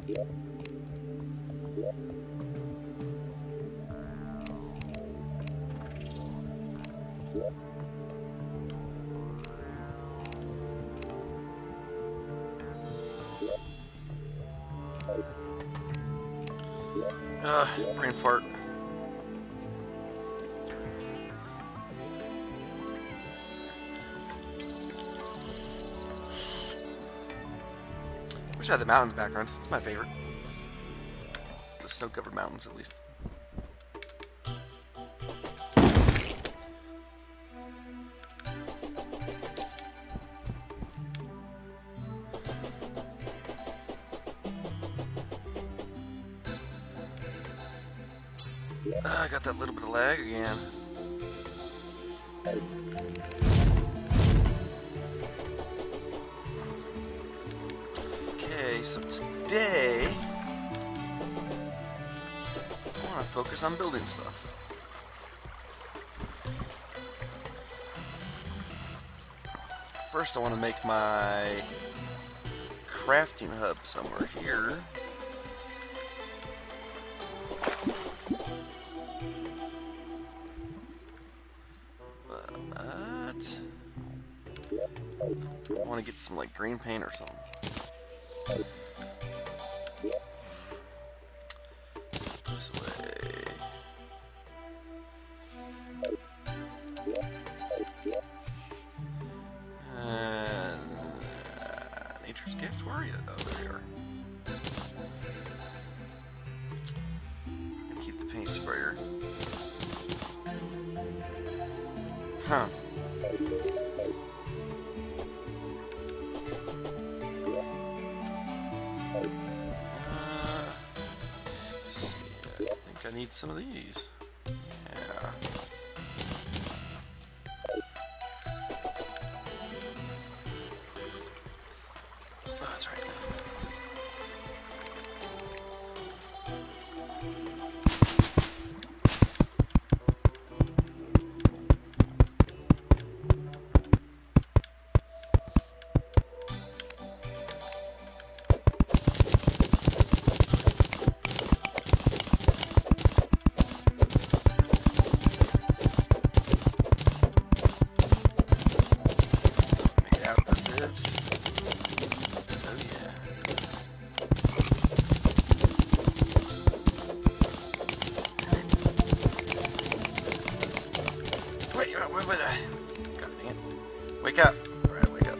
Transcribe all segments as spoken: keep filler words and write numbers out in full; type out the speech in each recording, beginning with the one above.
Uh, brain fart. Wish I had the mountains background. It's my favorite. The snow-covered mountains, at least. Uh, I got that little bit of lag again. Okay, so today I want to focus on building stuff. First, I want to make my crafting hub somewhere here. I want to get some like green paint or something. This way. And uh, Nature's Gift, where are you? Oh, there you are. Gonna keep the paint sprayer. Huh. I need some of these. Yeah. Oh, that's right. God dang it. Wake up. Alright, wake up.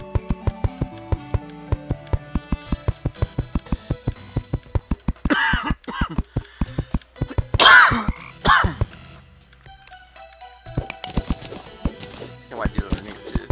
And why do it underneath too?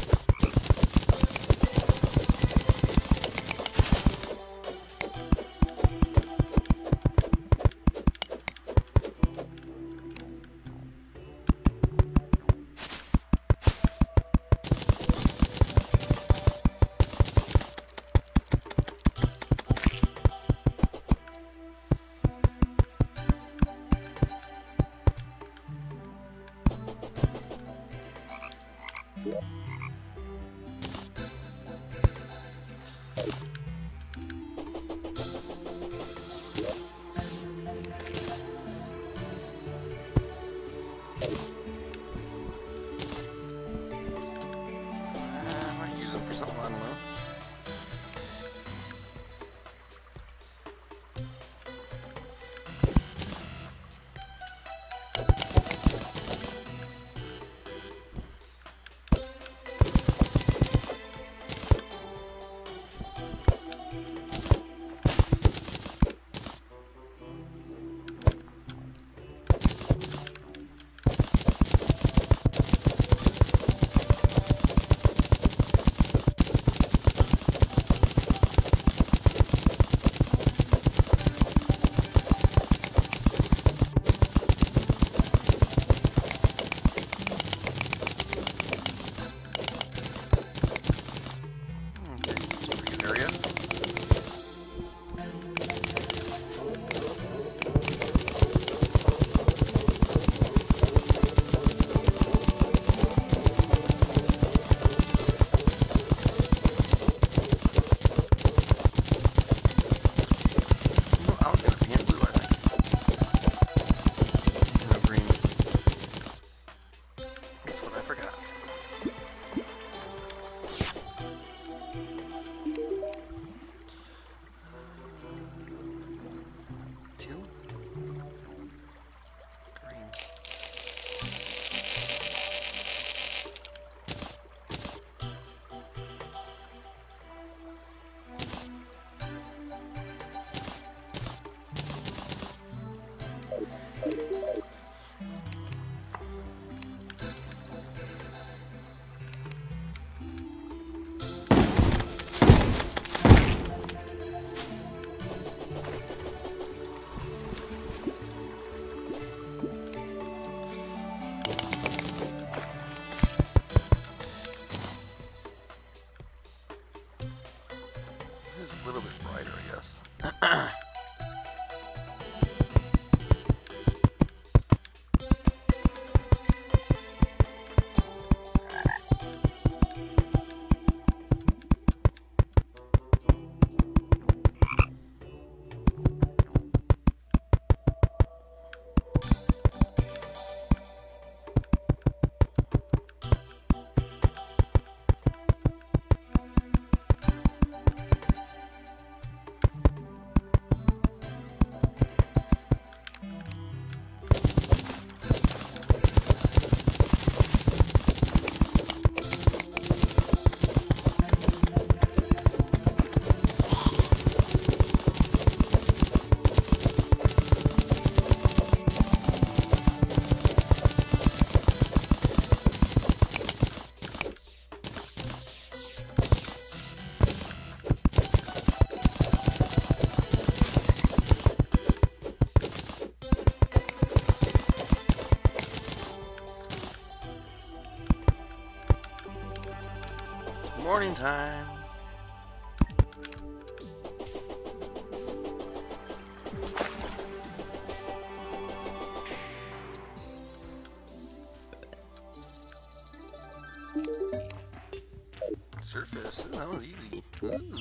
wider, I guess. Morning time. Surface. Ooh, that was easy. Ooh.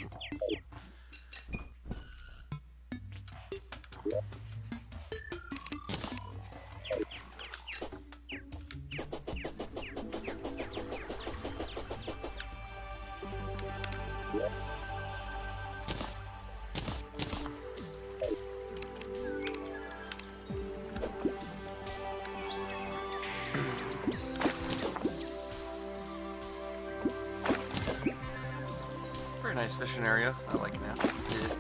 Very nice fishing area. I like that. Yeah.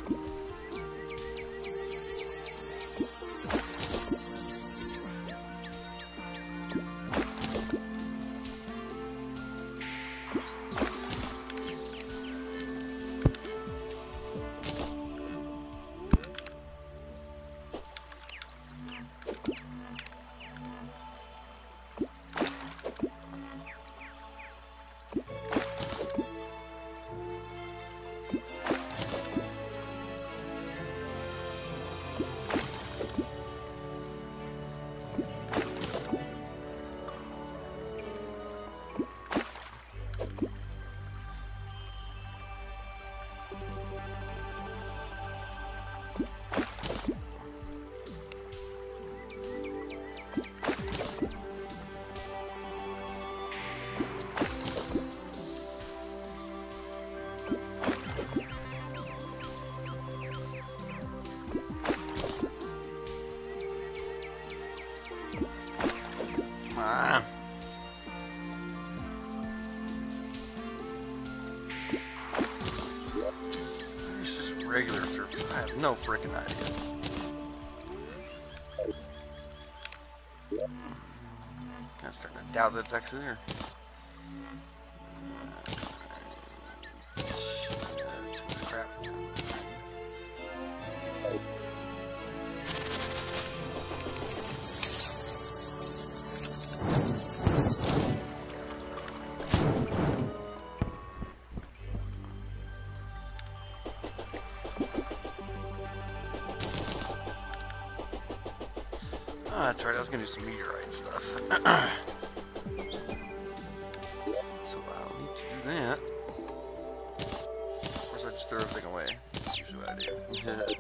Ah. It's just regular surface. I have no freaking idea. I'm starting to doubt that's actually there. Uh, crap. Oh, that's right, I was gonna do some meteorite stuff. So I'll need to do that. Of course, I just throw everything away. That's usually what I do.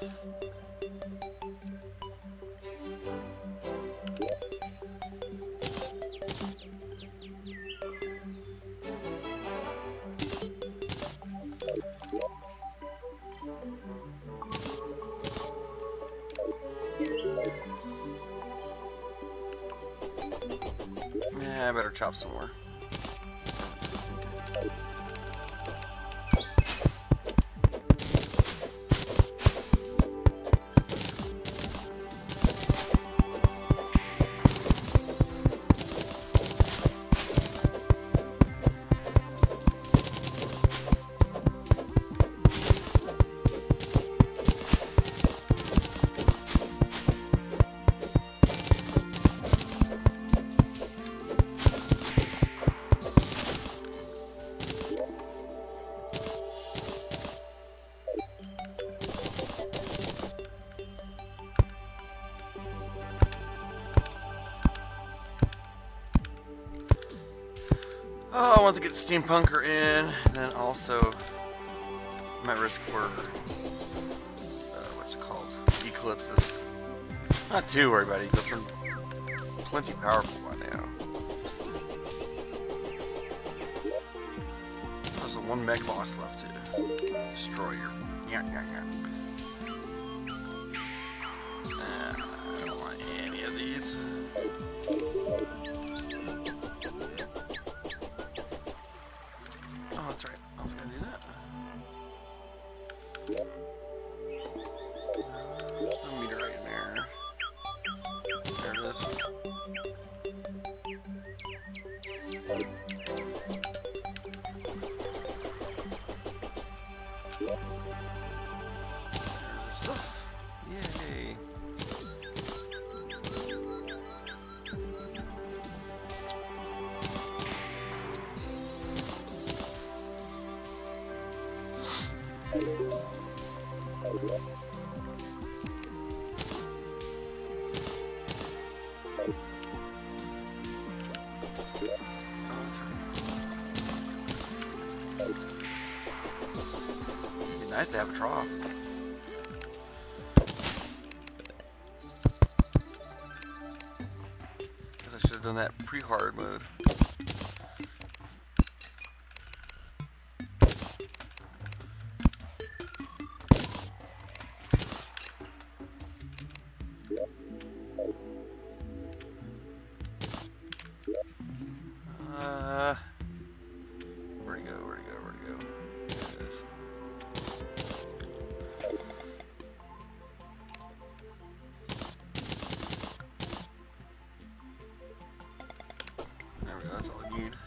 Yeah, I better chop some more. Oh, I want to get Steampunker in, then also I'm at risk for, uh, what's it called, eclipses. Not too worried about eclipses, I'm plenty powerful by now. There's one mech boss left to destroy your, yeah, yeah, yeah. Uh, I don't want any of these. Oh, that's right. I was gonna do that. Uh, there's no meteorite in there. There it is. There's the stuff. Yay. It'd be nice to have a trough. Guess I should have done that pre-hard mode. Uh, where'd he go? Where'd he go? Where'd he go? There it is. There we go. That's all I need.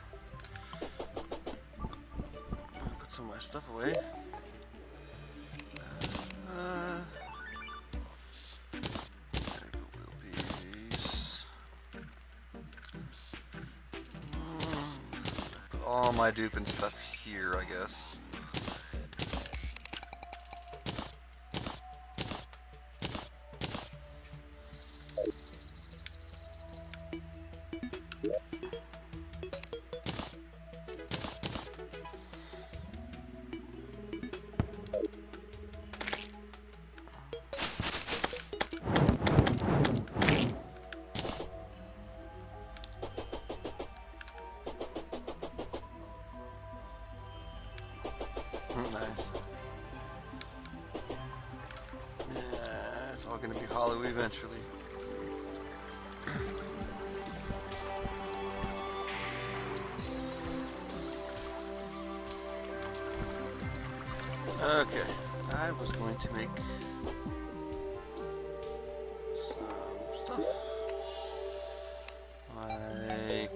Put some of my stuff away. Uh, there we go. Wheel piece. Put all my duping stuff here, I guess. Nice. Yeah, it's all gonna be hollow eventually. Okay, I was going to make some stuff like.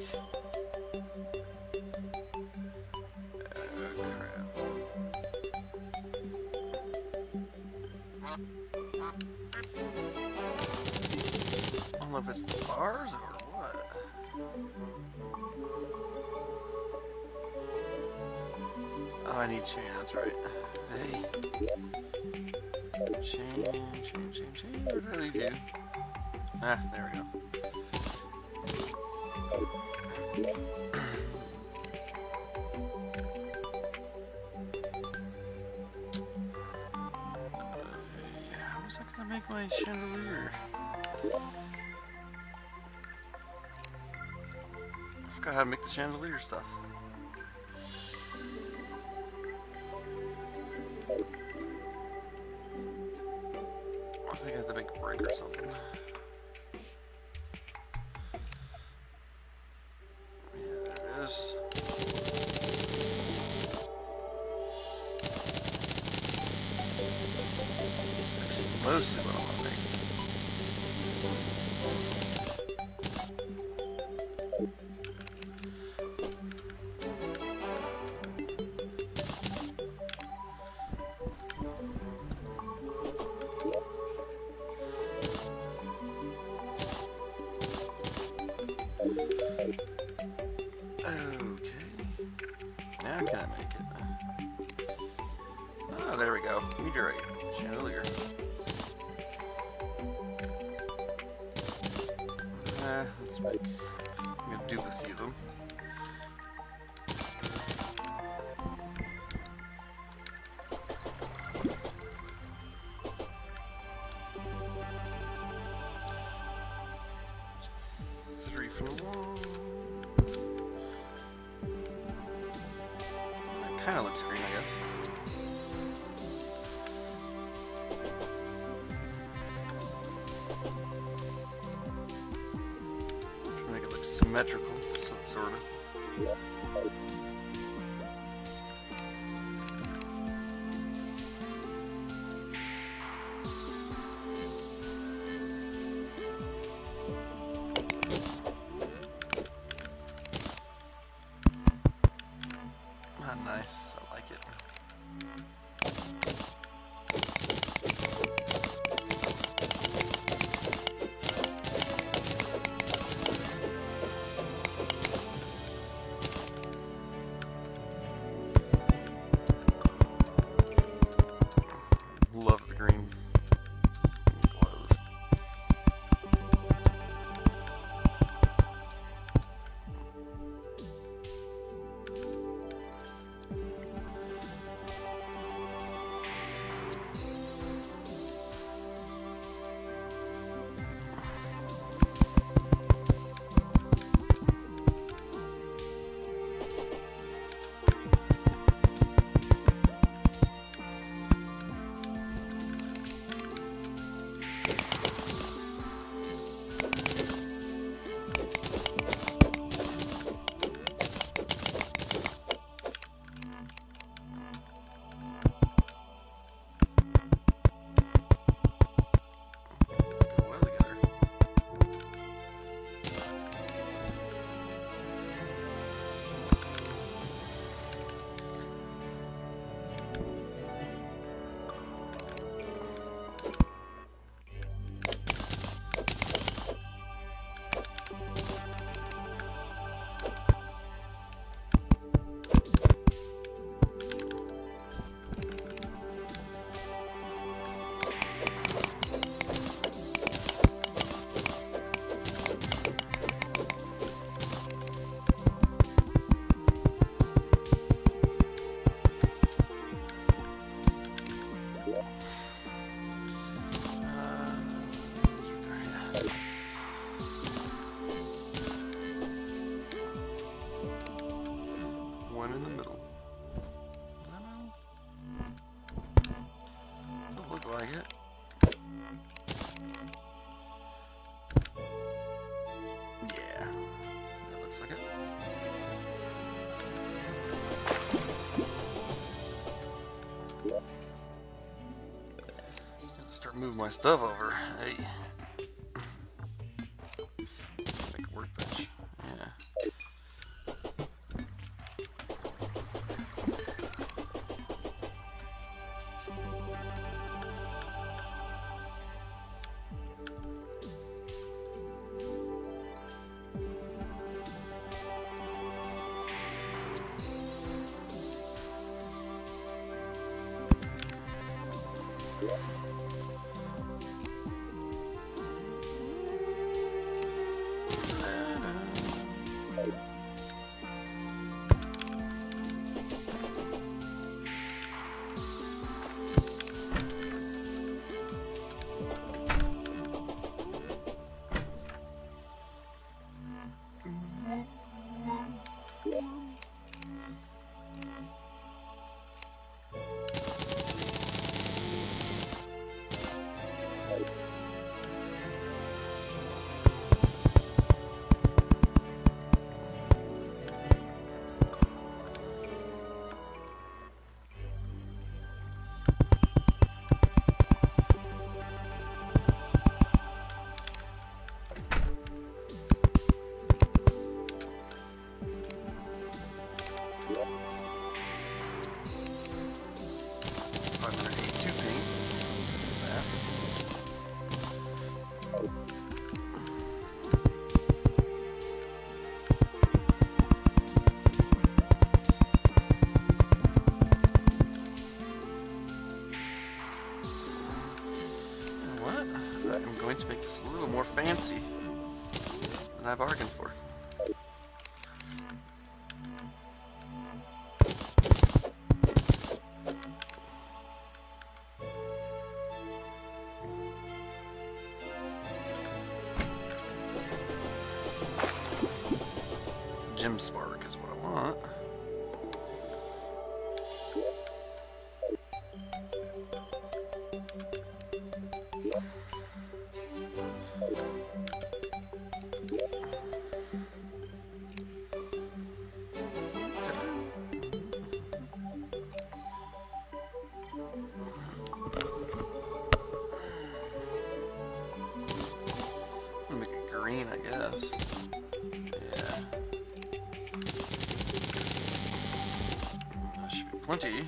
I don't know if it's the bars or what. Oh, I need chain, that's right. Hey. Chain, chain, chain, chain. Where did I leave you? Ah, there we go. How was I gonna make my chandelier? I forgot how to make the chandelier stuff. I think I have to make a brick or something. Yeah, there it is. Actually, mostly what I want to make. Okay. Now can I make it? Oh, there we go. Meteorite. Chandelier. Uh, let's make... I'm gonna dupe a few of them. kind of looks green, I guess. Trying to make it look symmetrical, so, sort of. Nice, I like it. Love the green glows. One in the middle. Is that middle? Don't look like it. Yeah, that looks like it. Gotta start moving my stuff over. Hey. Make a workbench. Yeah. I'm going to make this a little more fancy than I bargained for. Gem Spark is what I want. Make it green, I guess. Yeah. That should be plenty.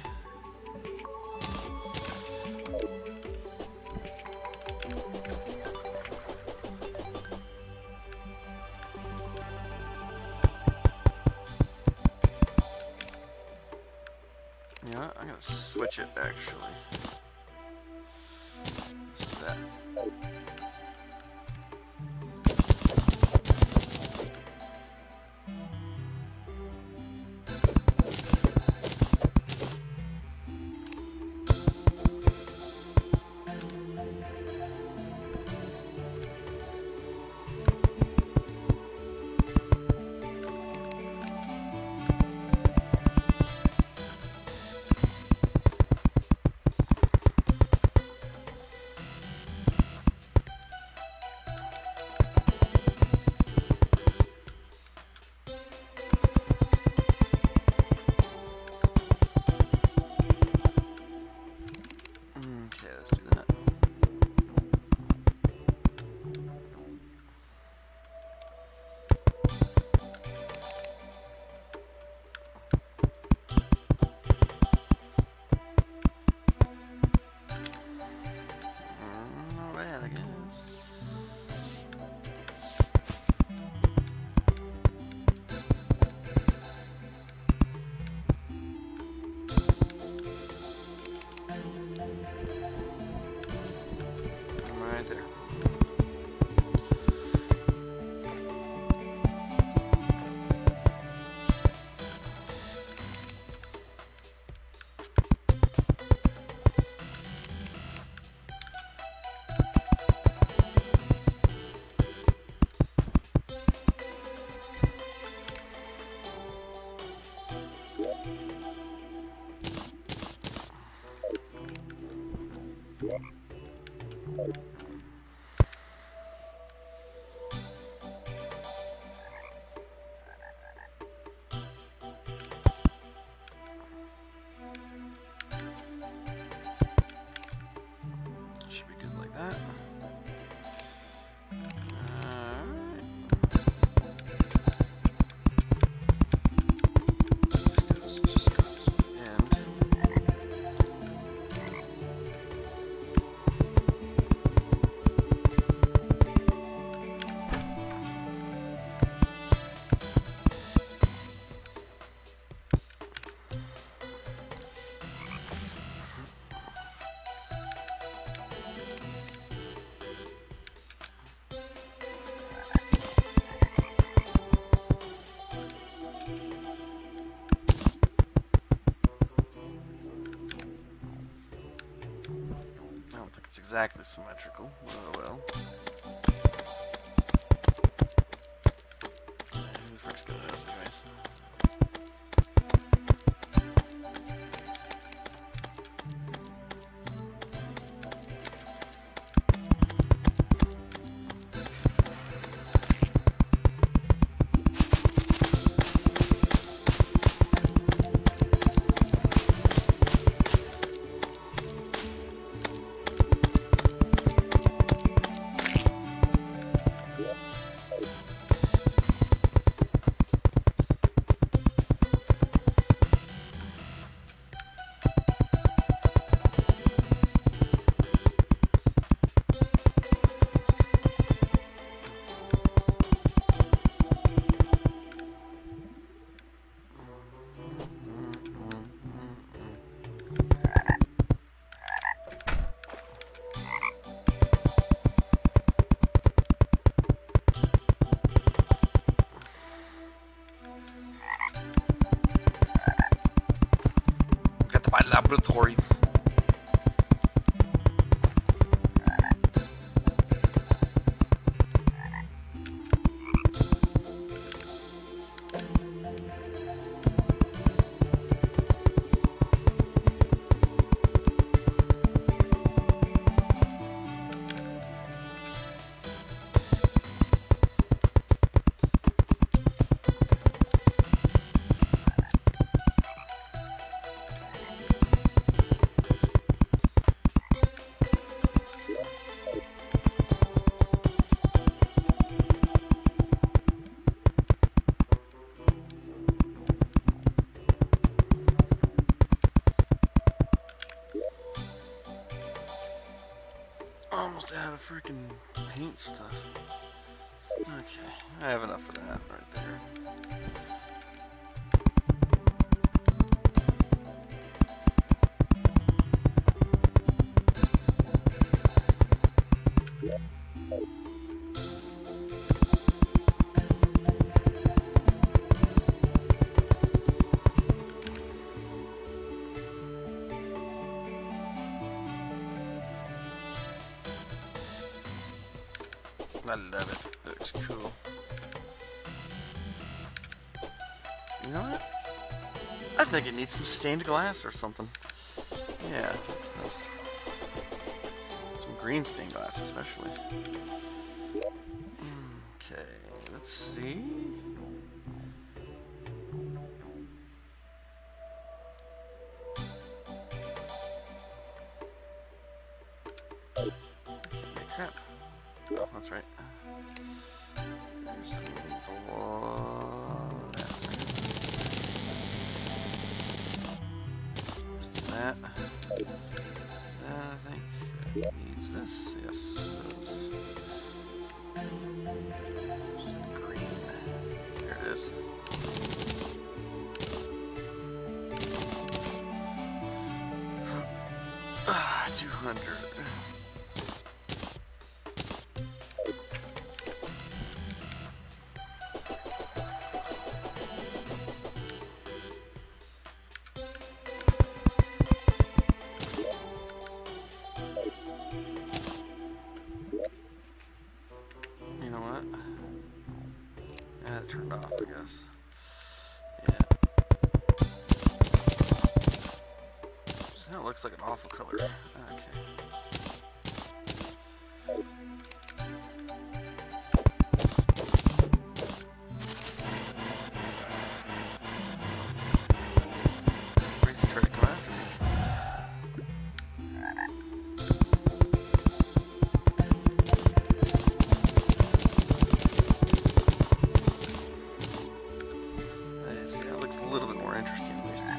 You know what? I'm gonna switch it actually. What's that? Okay, let's do that. Mm, not bad, I guess. Right there. Should be good like that. Alright. This goes, just goes to the end. I don't think it's exactly symmetrical. Oh well. Uh, who the frick's got this, anyways? almost out of freaking paint stuff. Okay, I have enough of that right there. I love it. It looks cool. You know what? I think it needs some stained glass or something. Yeah, that's some green stained glass especially. Okay, let's see. Can't make crap. Oh, that's right. There's the wall. That's that. That, I think, needs this. Yes, it does. Green. There it is. Ah, two hundred. Turned off, I guess. Yeah. So that looks like an awful color. Okay. Please try to come after me. A little bit more interesting, at least.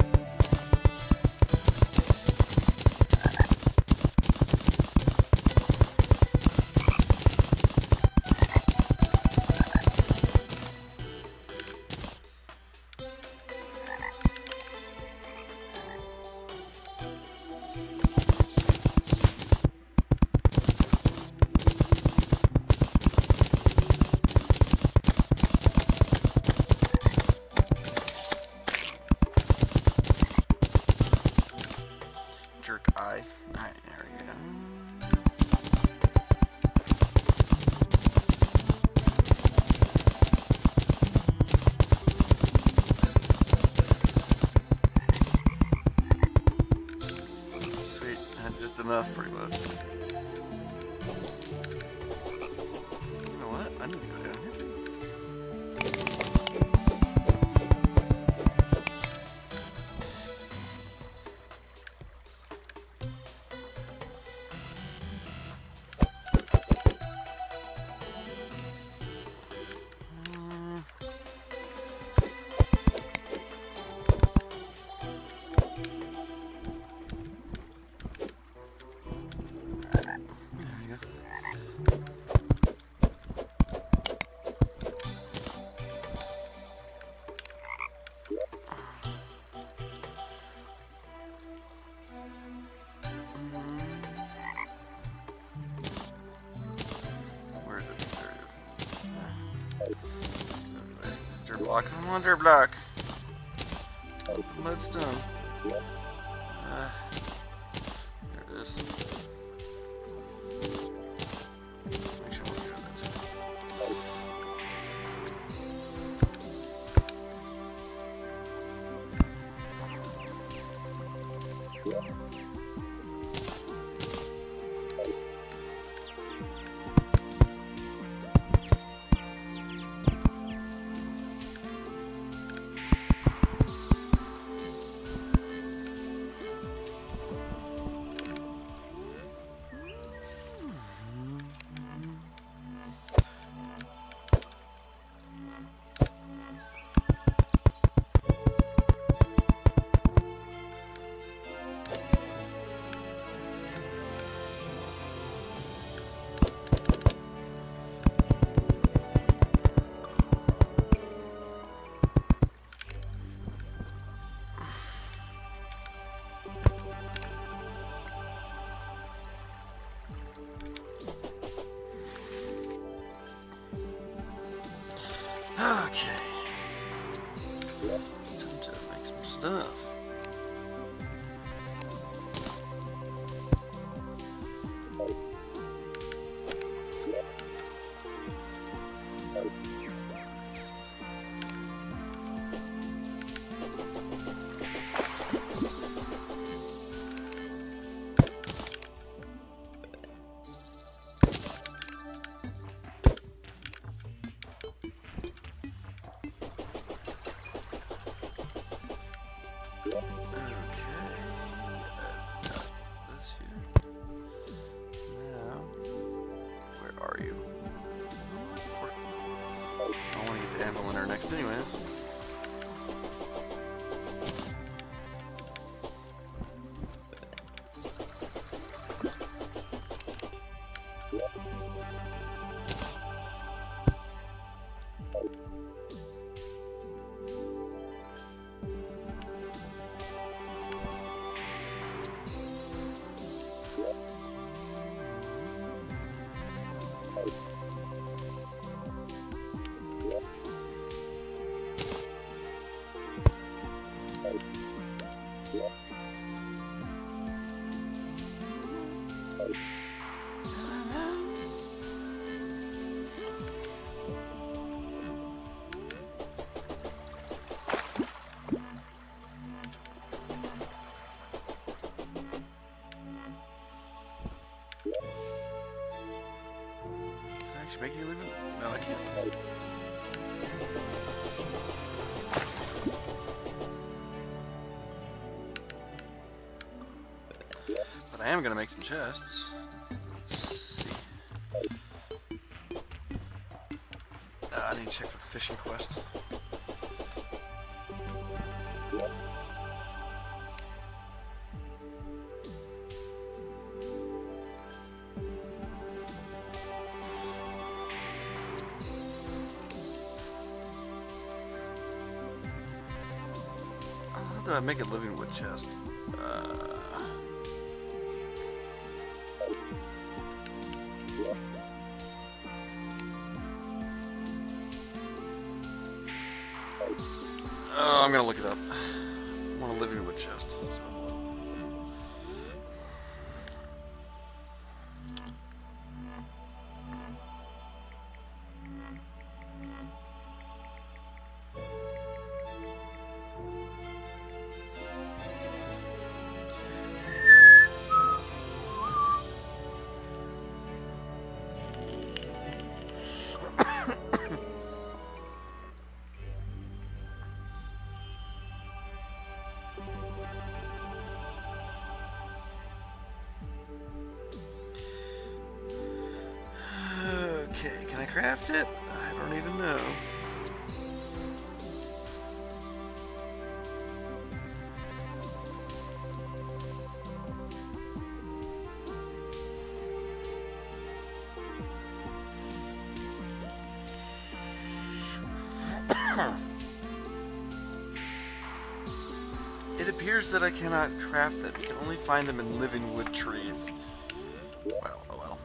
Eye. Alright, there we go. Sweet. Just enough, pretty much. You know what? I need to go down here. Block. Come on, dirt block. Mudstone. Uh, there it is. Make sure we're doing that too. next anyways. Can I make you leave it? No, I can't. But I am gonna make some chests. Let's see. Uh, I need to check for the fishing quest. How do I make a living wood chest? Uh, Oh, I'm gonna look it up. I want a living wood chest. Okay, can I craft it? I don't even know. It appears that I cannot craft it. I can only find them in living wood trees. Well, oh well.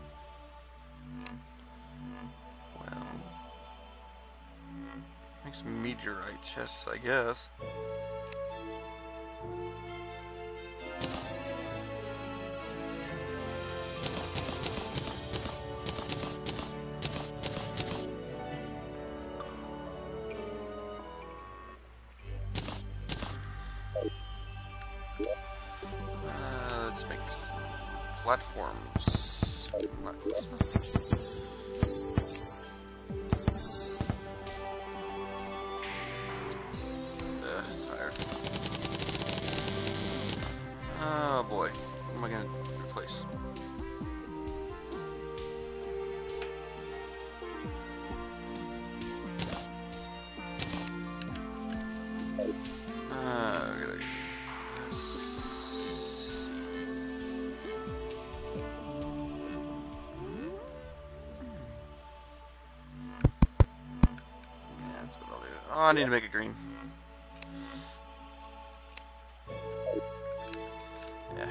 Well. Make some meteorite chests, I guess. Uh, let's make some platforms. Not uh, tired. Oh boy, what am I gonna replace? Uh, I gotta Oh, I need to make it green. Yeah.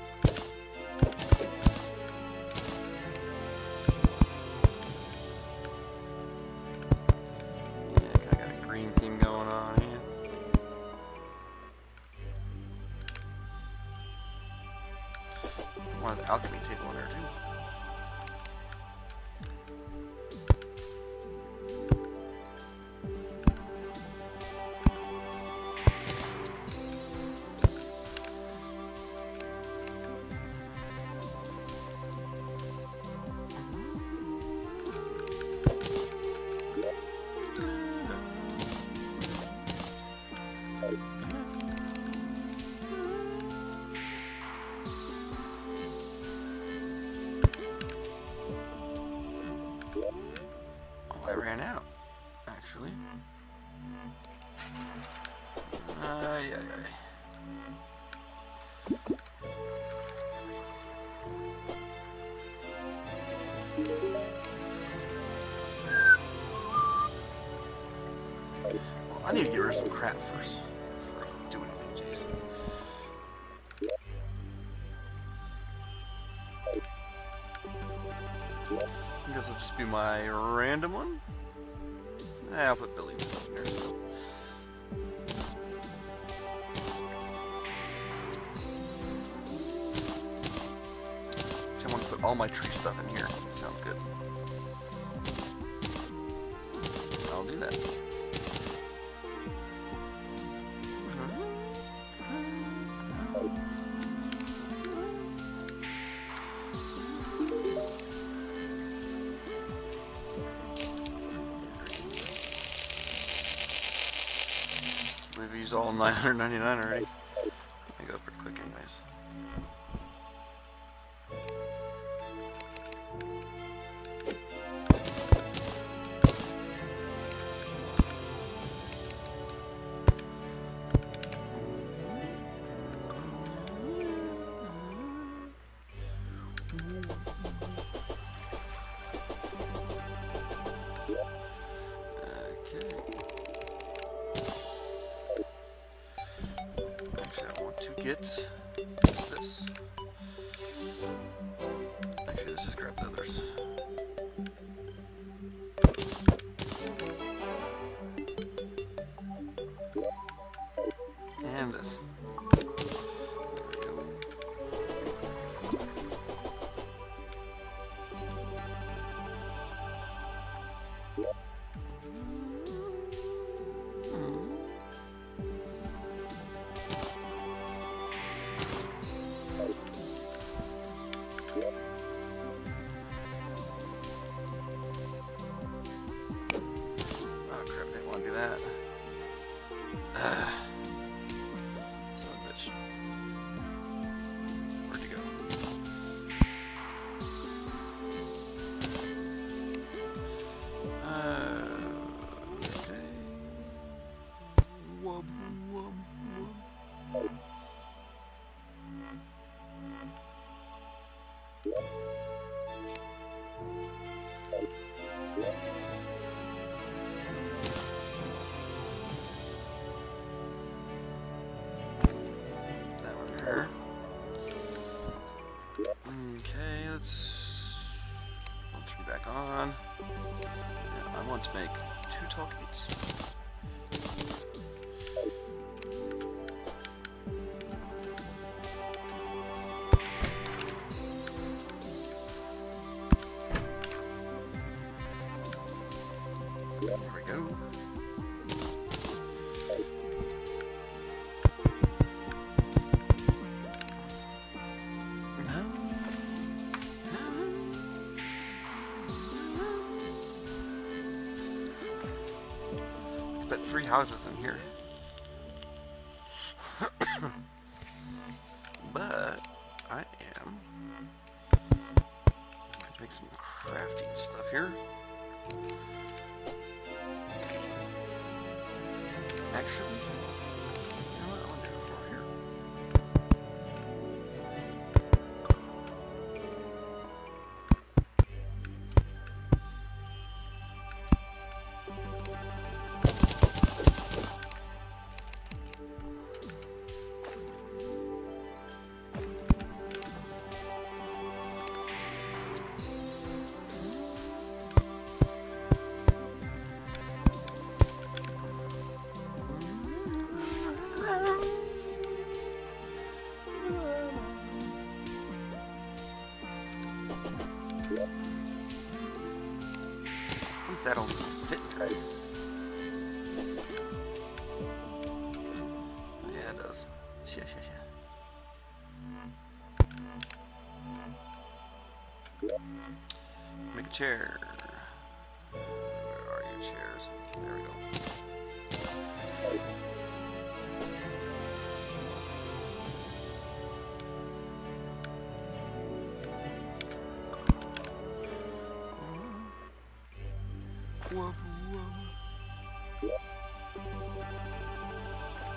Yeah, kinda got a green theme going on here. I want an alchemy table in there too. Oh, I ran out, actually. Ay, ay, ay. Well, I need to get rid of some crap first before I do anything, jeez. I guess it'll just be my random one. Eh, I'll put building stuff in there still. I want to put all my tree stuff in here. Sounds good. I'll do that. We've used all nine hundred ninety-nine already. It goes pretty quick anyways. Get this. Actually, let's just grab the others. And this. There we go. Okay, let's let's get back on. Yeah, I want to make two tall gates. There we go. But three houses in here. But I am going to make some crafting stuff here. Actually, you know what? I want to do it for here. That'll fit right. Yeah, it does. Yeah, yeah, yeah. Make a chair. Where are your chairs? There we go. Whoop, whoop.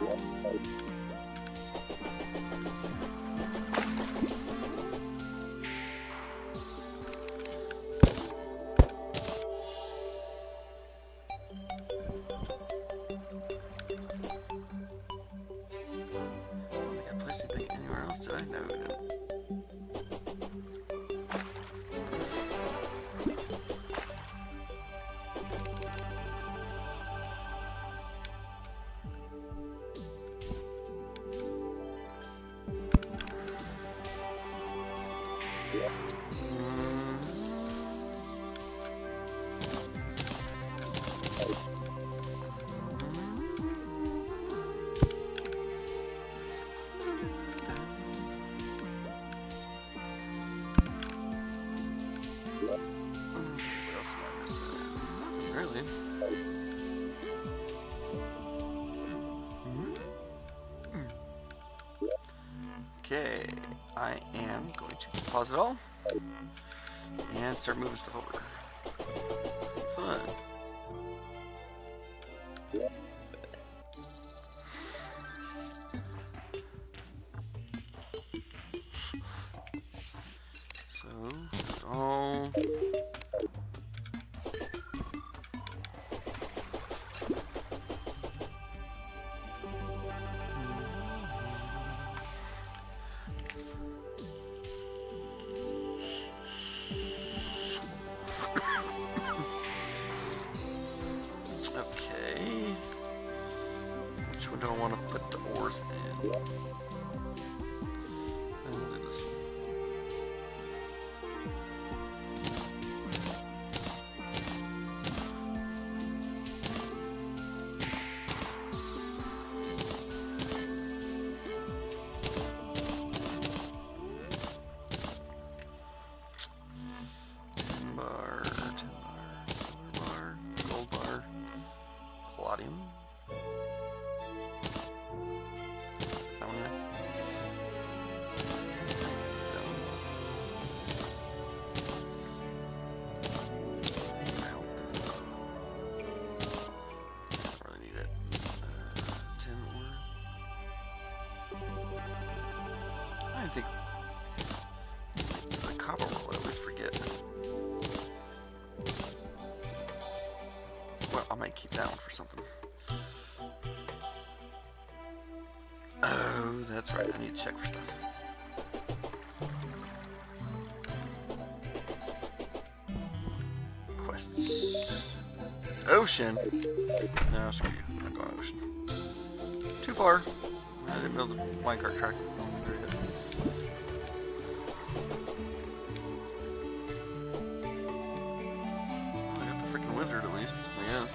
Okay, I am going to pause it all and start moving stuff over. Fun. So, oh. Do I want to put the ores in? And we'll do this one. Tin bar, tin bar, silver bar, gold bar, palladium. I think it's the copper roll, I always forget. Well, I might keep that one for something. Oh, that's right, I need to check for stuff. Quests. Ocean? No, screw you, I'm not going ocean. Too far. I didn't build a minecart track. Wizard, at least, I guess.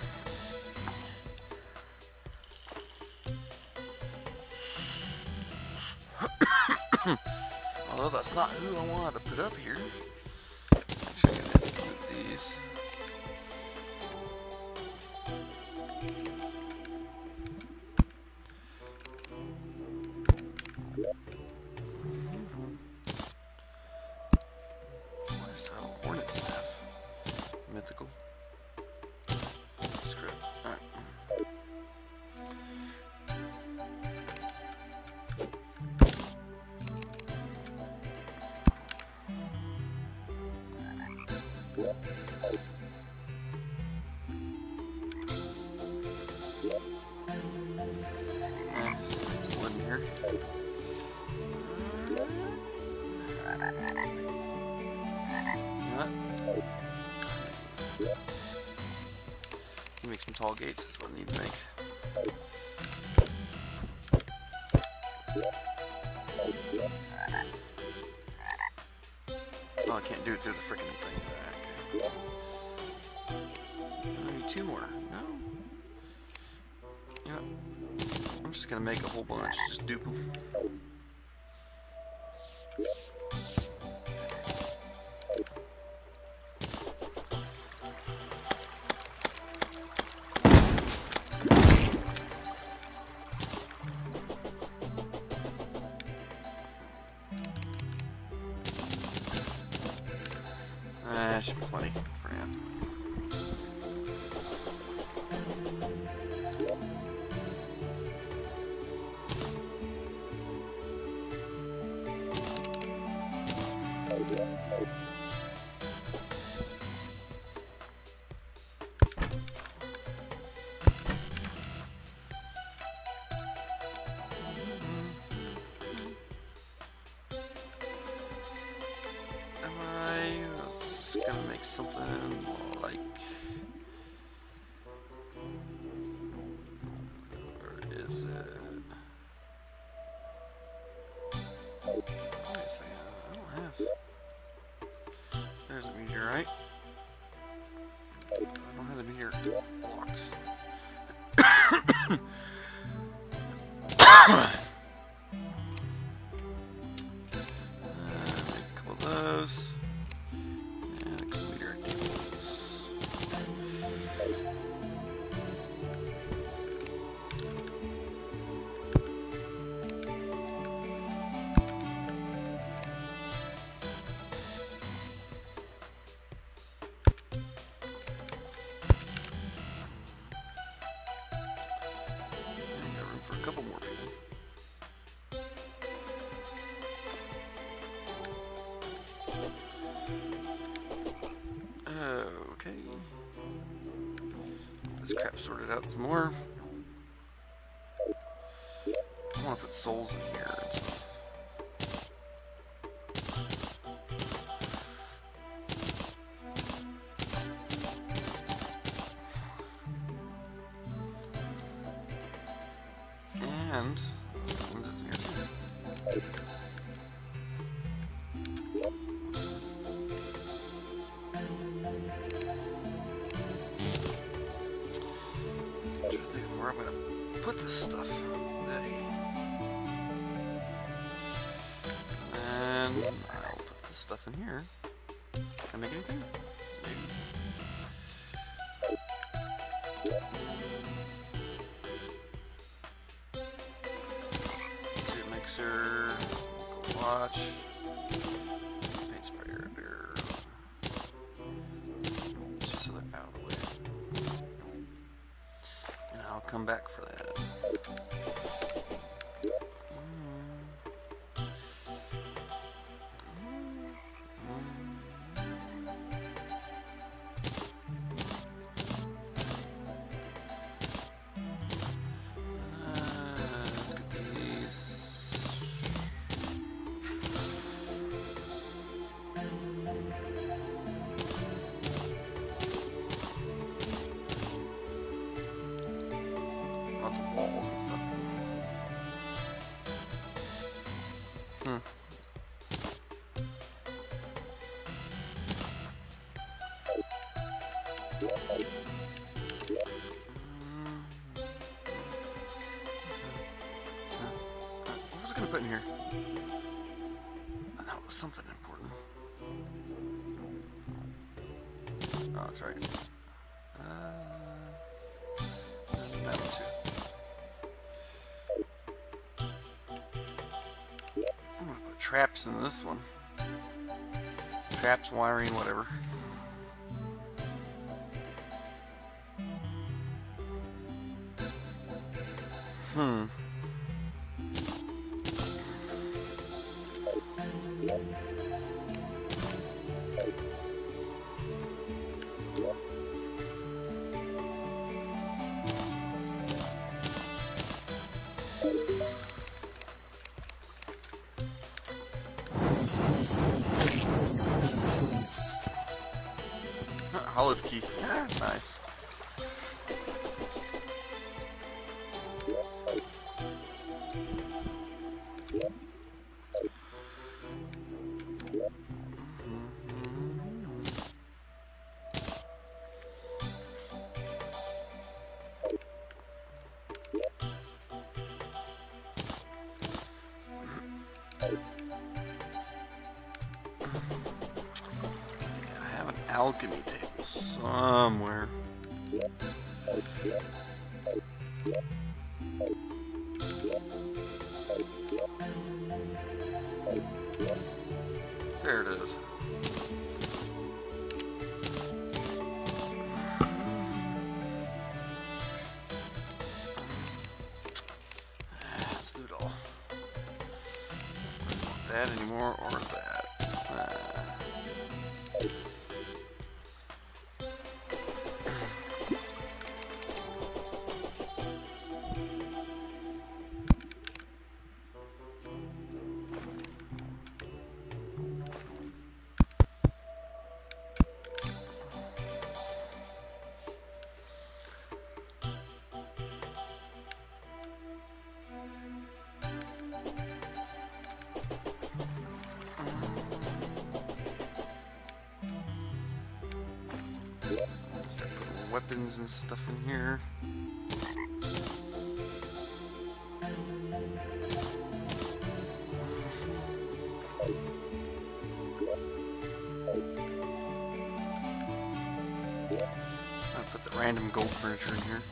Although that's not who I wanted to put up here. Actually, I'm gonna move these. Where's the Hornet Staff? Mythical. Make some tall gates is what I need to make. Oh, I can't do it through the freaking thing. Okay. I need two more. No. Yeah. I'm just gonna make a whole bunch. Just dupe them. That should be plenty for now. something like. Where is it? Wait a second. I don't have. There's a meteorite. I don't have the meteor blocks. uh, make a couple of those. And a couple meteorite tables. For a couple more people. Okay. This crap sorted out some more. I want to put souls in here and stuff. And this one's in here too. I'm trying to think of where I'm gonna put this stuff. And I'll put this stuff in here. Can I make anything? Maybe. Mixer, local watch, paint sprayer under, just so they're out of the way. And I'll come back for that. Lots of walls and stuff. Hmm. What was I gonna put in here? I know it was something important. Oh, that's right. Uh, that one too. I'm gonna put traps in this one. Traps, wiring, whatever. Hmm. Hollowed key. Ah, nice. I have an alchemy table somewhere. There it is. Let's do it all. Not that anymore, or that. Uh, weapons and stuff in here. I'll put the random gold furniture in here.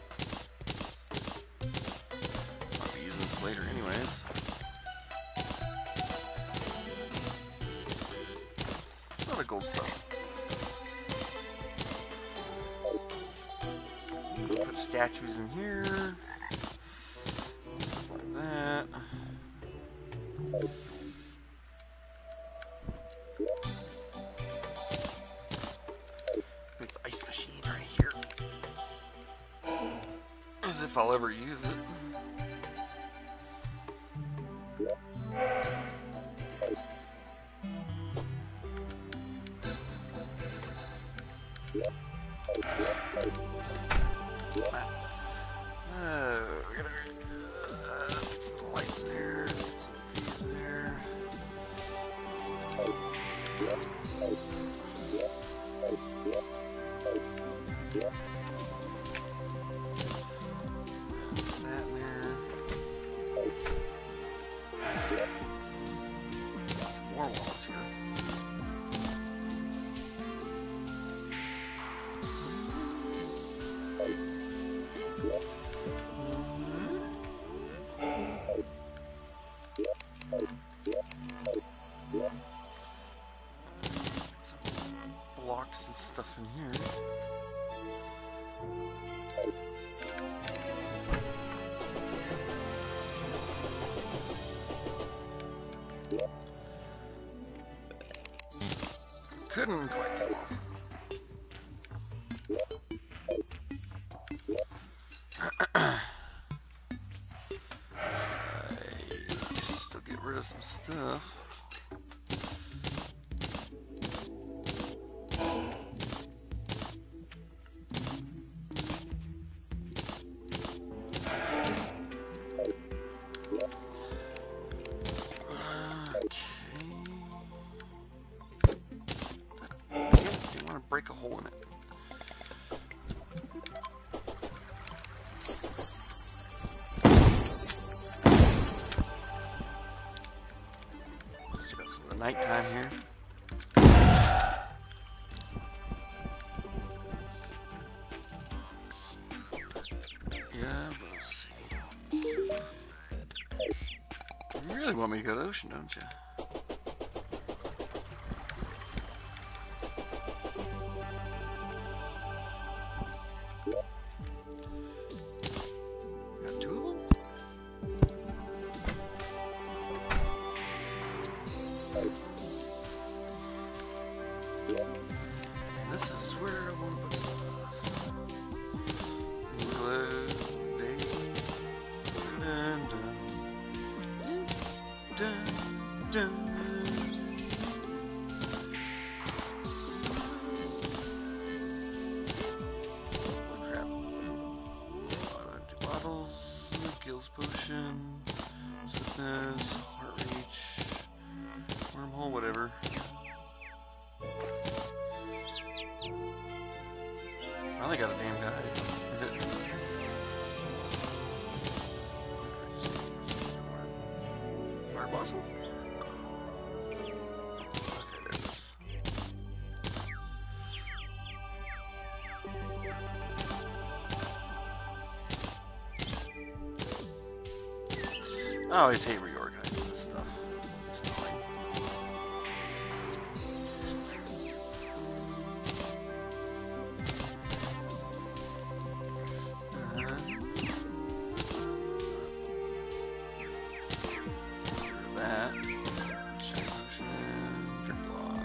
I'll be using this later anyways. A lot of gold stuff. Put statues in here. Stuff like that. Big ice machine right here. As if I'll ever use it. Uh, we're gonna, uh, let's get some lights in here. Let's get some of these in here. That in there. Got some more walls here. Some blocks and stuff in here. Couldn't quite get along. Still get rid of some stuff. Break a hole in it. So got some of the nighttime here. Yeah, we'll see. You really want me to go to the ocean, don't you? Got two of them? And this is where I want to put stuff. Glue, dun, dun, dun, dun. Gills potion, swiftness, heart reach, wormhole, whatever. Finally got a damn guy. Fire blossom? Okay, there it is. I always hate reorganizing this stuff. It's annoying. Uh, through that. Shine motion, drip block.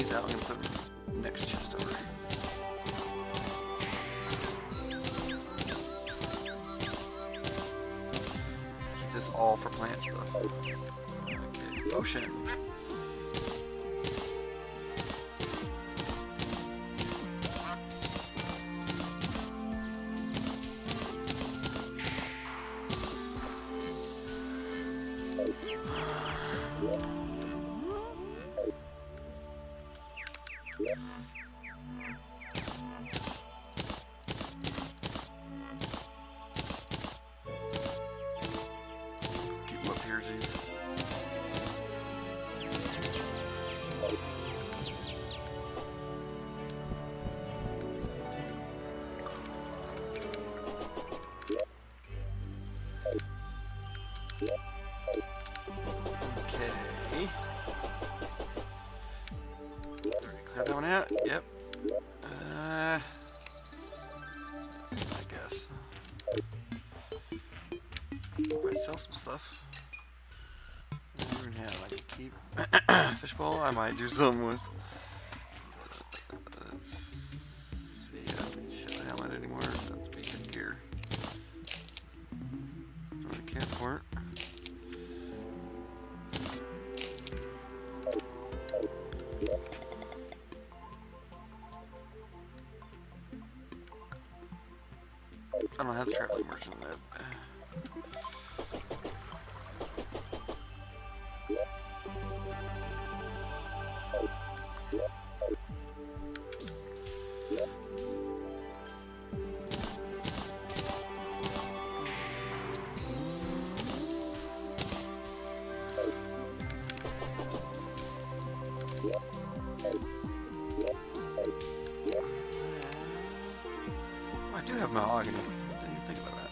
seeds out. I'm going to put them next chest over. Keep this all for plant stuff. Okay, potion. Keep them up here, Z's. Okay. Clear that one out? Yep. Uh, I guess. Might sell some stuff. Rune hat I can keep. Fishbowl I might do something with. Let's see, I don't need shit helmet anymore. That's be good gear. Don't really care for it. I don't have the traveling merchant yet. Oh, I do have mahogany. Didn't even think about that.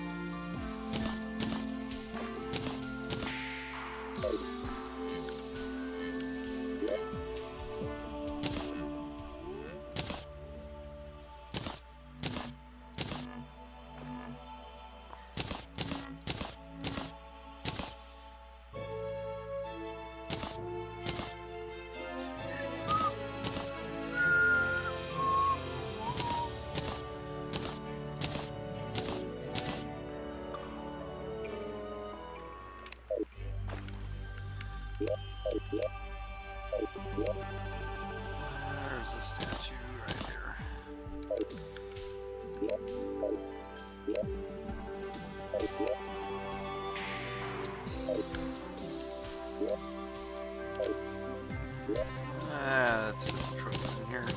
There's a statue right there. Ah, that's just tropes in here.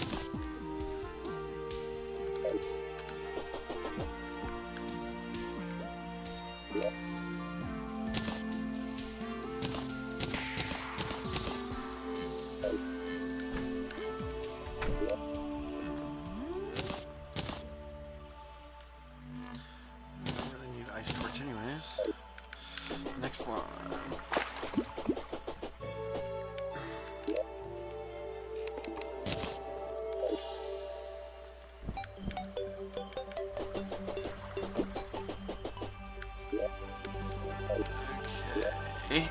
Next one. Okay.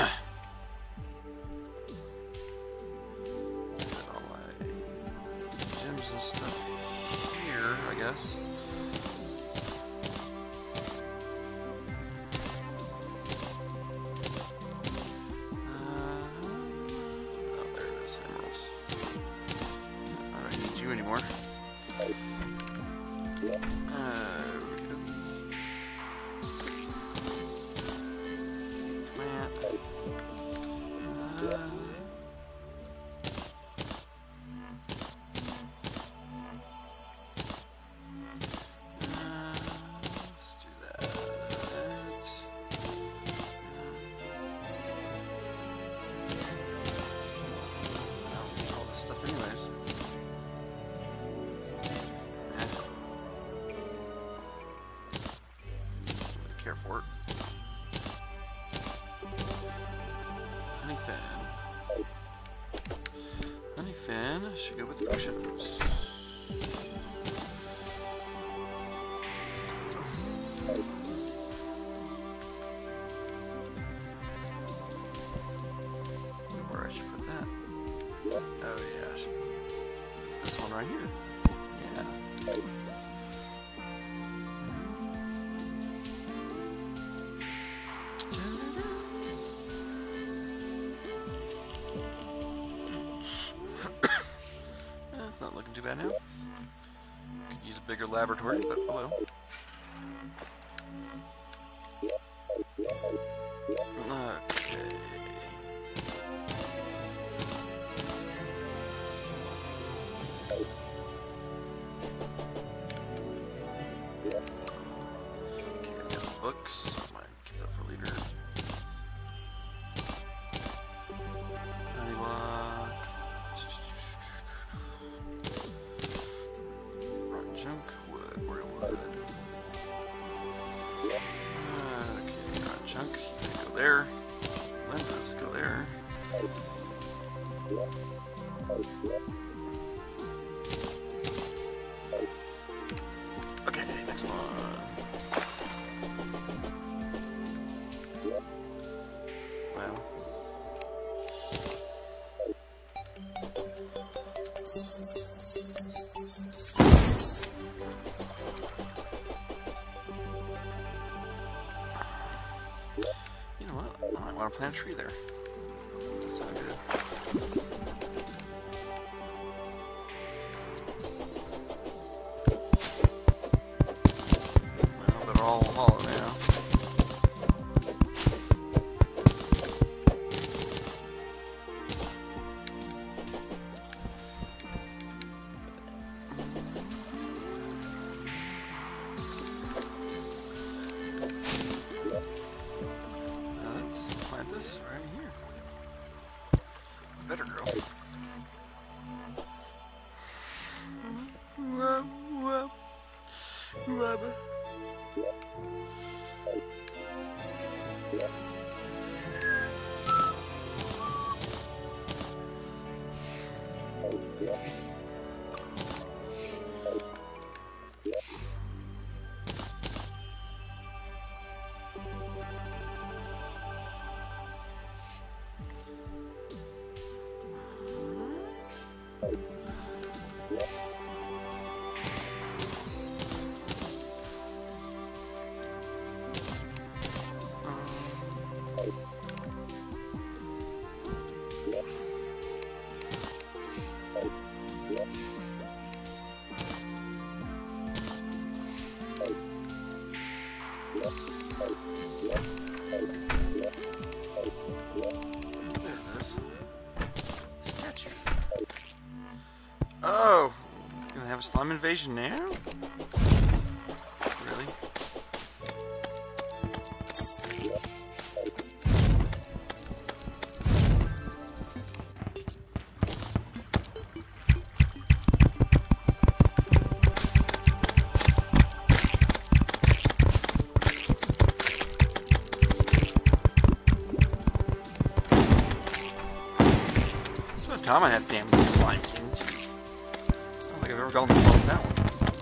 All my gems and stuff here, I guess. Anymore. Uh, seed plant. Uh, uh, let's do that. I don't need all this stuff anyways. Care for it. Honeyfin. Honeyfin should go with the potions. Where I should put that? Oh yeah. This one right here. Yeah. It's not looking too bad now. Could use a bigger laboratory, but oh well. Okay. Books. I might keep that for later. Honeywalk. Rotten junk. Wood. Real wood. Okay, rotten junk. You can go there. Lenses. Go there. Okay, next one. Well. You know what? I might want to plant a tree there. That sounds good. Well, they're all hollow now. This right here. Better grow. Whoa, whoa, rubber. Oh, gonna have a slime invasion now? Really? It's about time I had damn slime king. Jeez. I don't think I've ever gone this long with that one.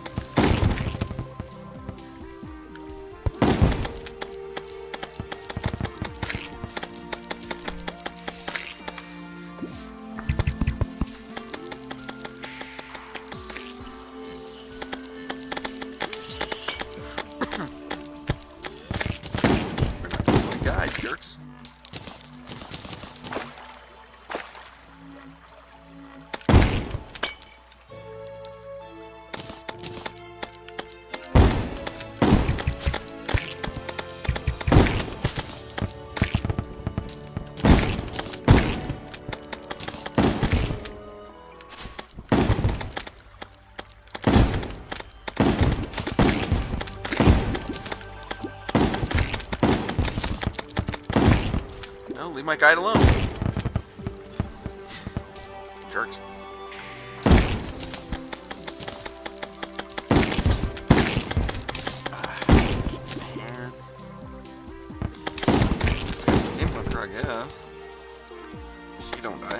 Good guy, jerks. No, leave my guide alone. Jerks. Ah, man. Steampunk her, I guess. She don't die.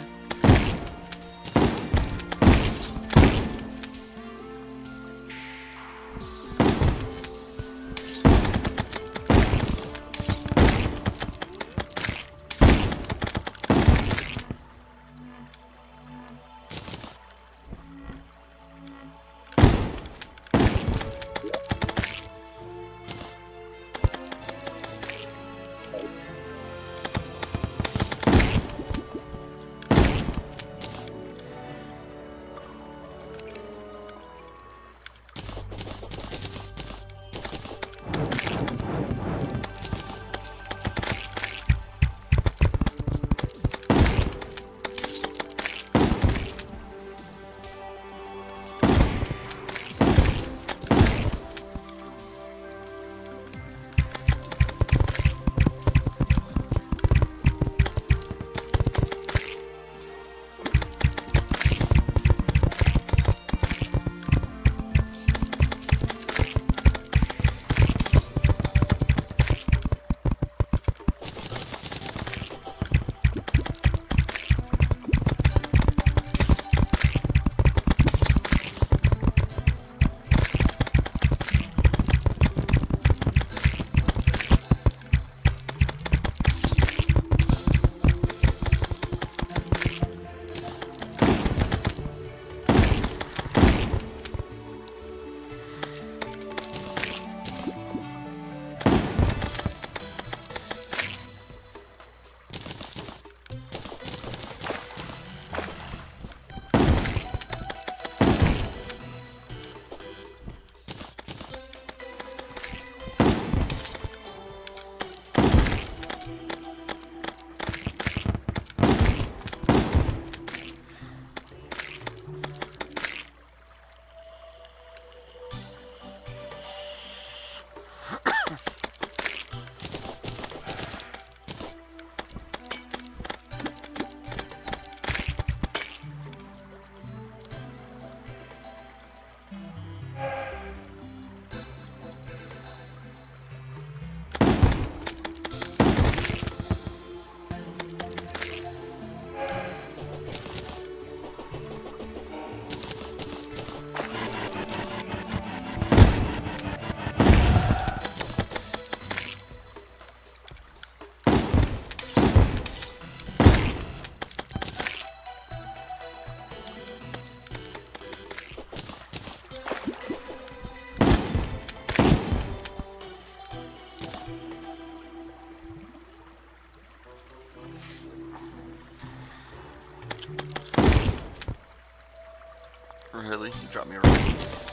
Really? You dropped me a rock.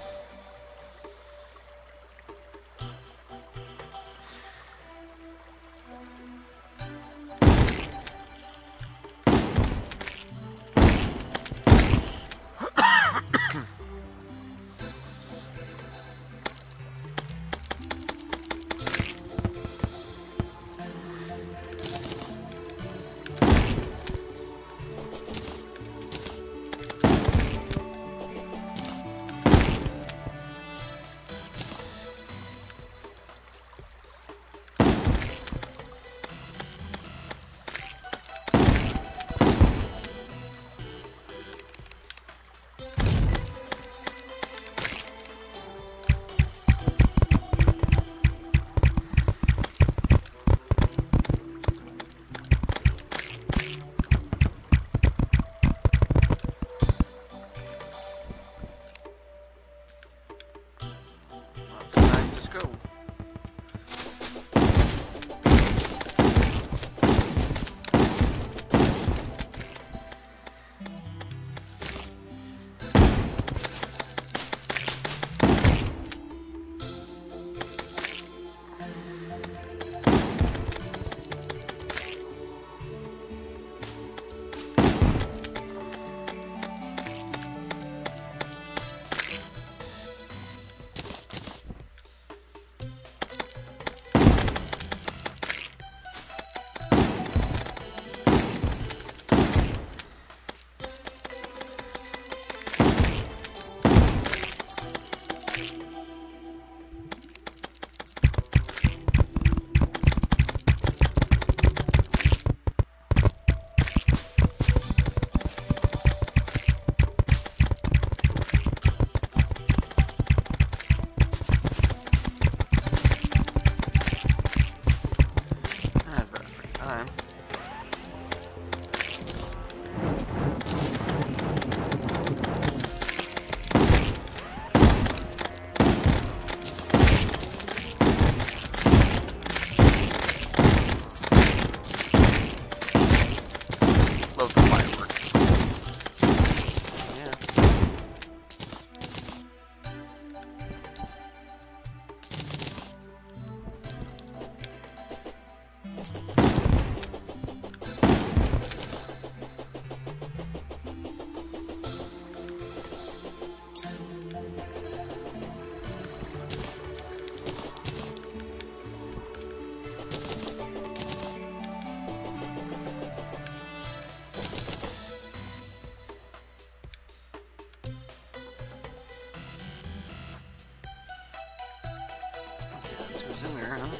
In there, huh?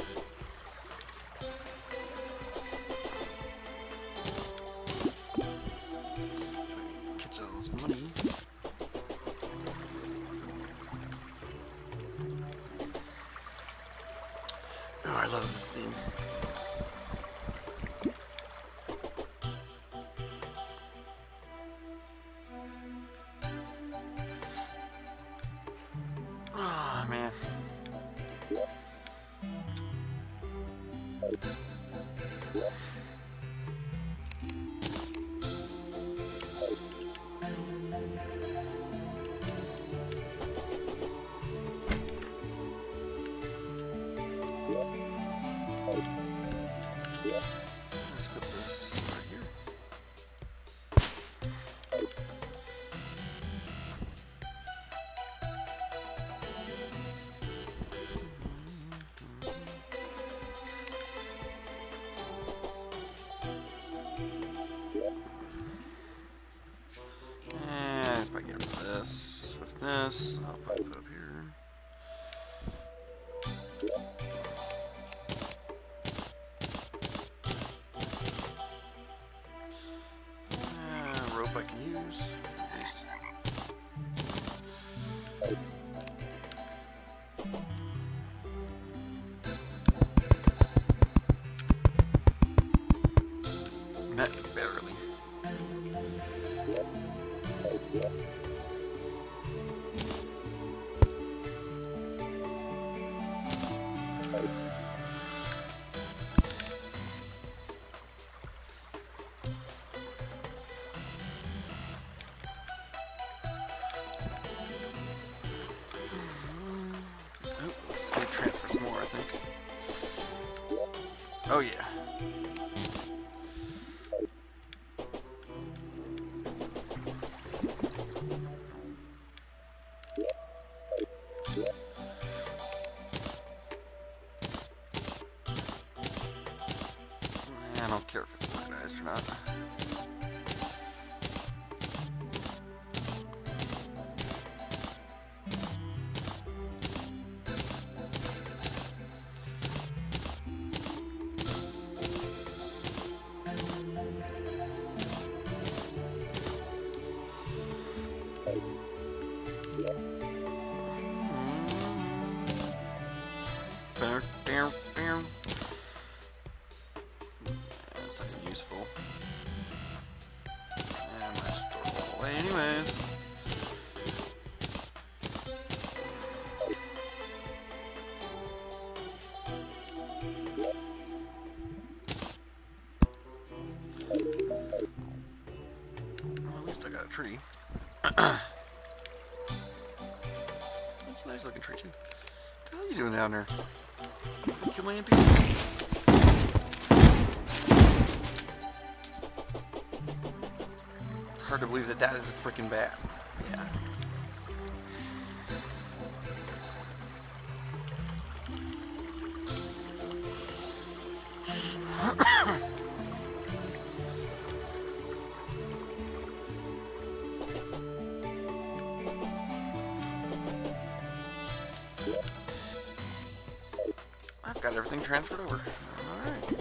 Catch all this money. Oh, I love this scene. Oh, man. Let's put this right here. And if I get rid of this with this, I'll probably put it up here. I can use. Paste. Met barely. just need to transfer some more, I think. Oh yeah. I don't care if it's organized or not. That's not even useful. And I might just throw it all away anyways. Well, at least I got a tree. That's a nice looking tree too. What the hell are you doing down there? Kill my N P Cs. It's hard to believe that that is a freaking bat. Yeah. I've got everything transferred over. Alright.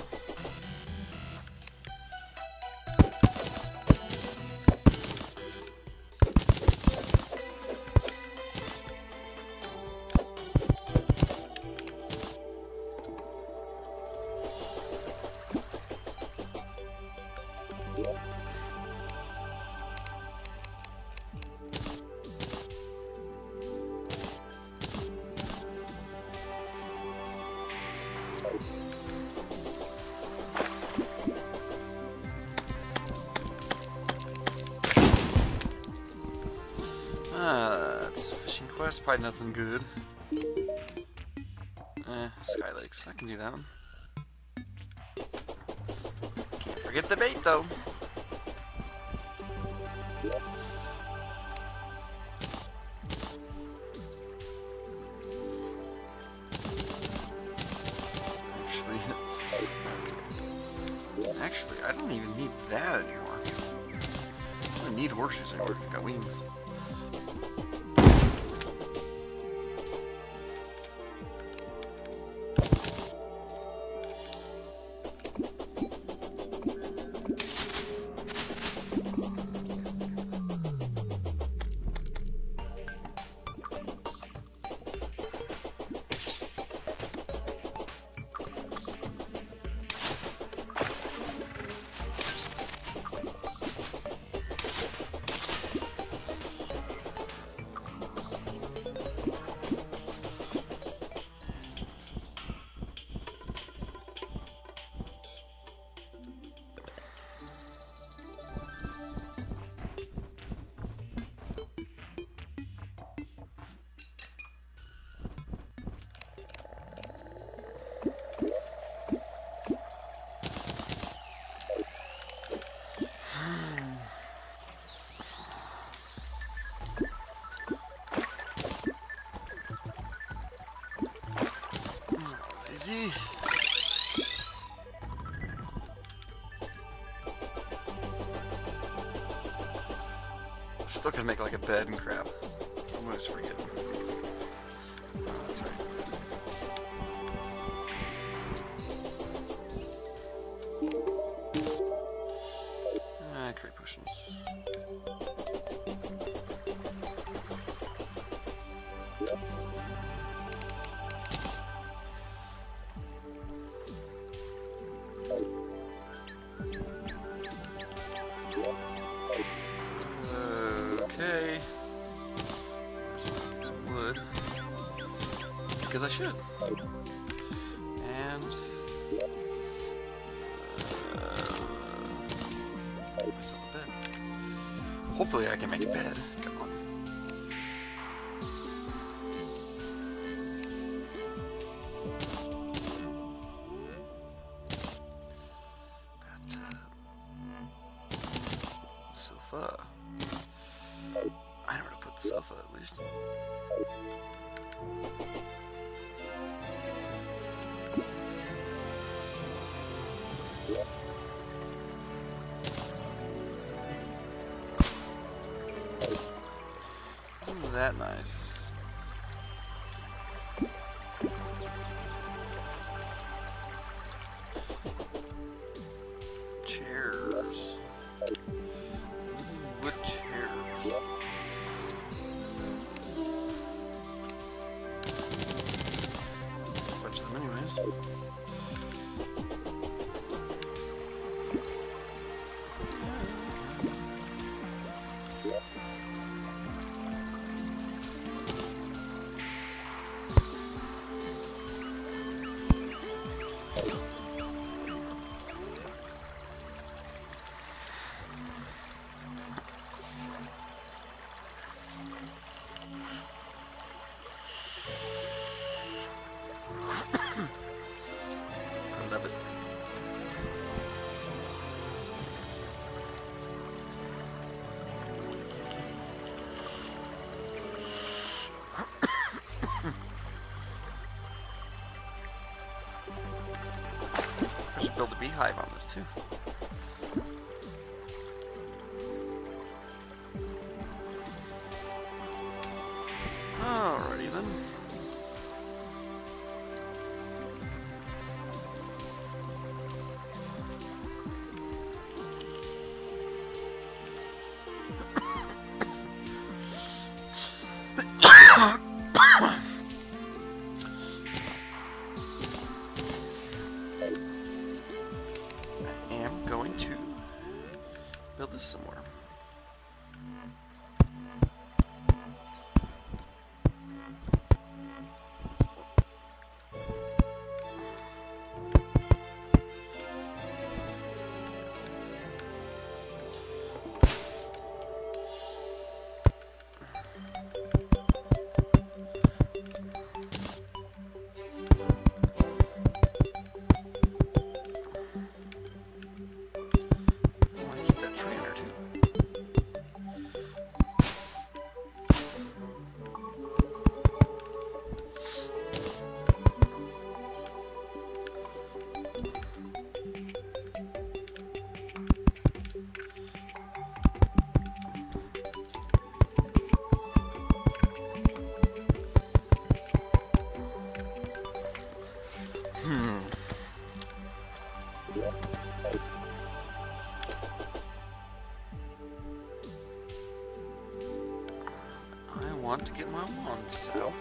Uh, it's a fishing quest, probably nothing good. Eh, Sky Lakes, I can do that one. Can't forget the bait though. Actually, okay. Actually, I don't even need that anymore. I don't need horseshoes anymore. I've got wings. Easy. Still could make like a bed and crap. I'm always forgetting. Oh, that's right. Ah, create potions. Okay. Some wood. Because I should. And uh, make myself a bed. Hopefully I can make a bed. Come on. sofa. I know where to put the sofa at least. Isn't that nice? Chairs. Wood chairs. A bunch of them anyways. I love it. I should build a beehive on this too. Alrighty then. I am going to build this some more. Hmm. I want to get my wands out.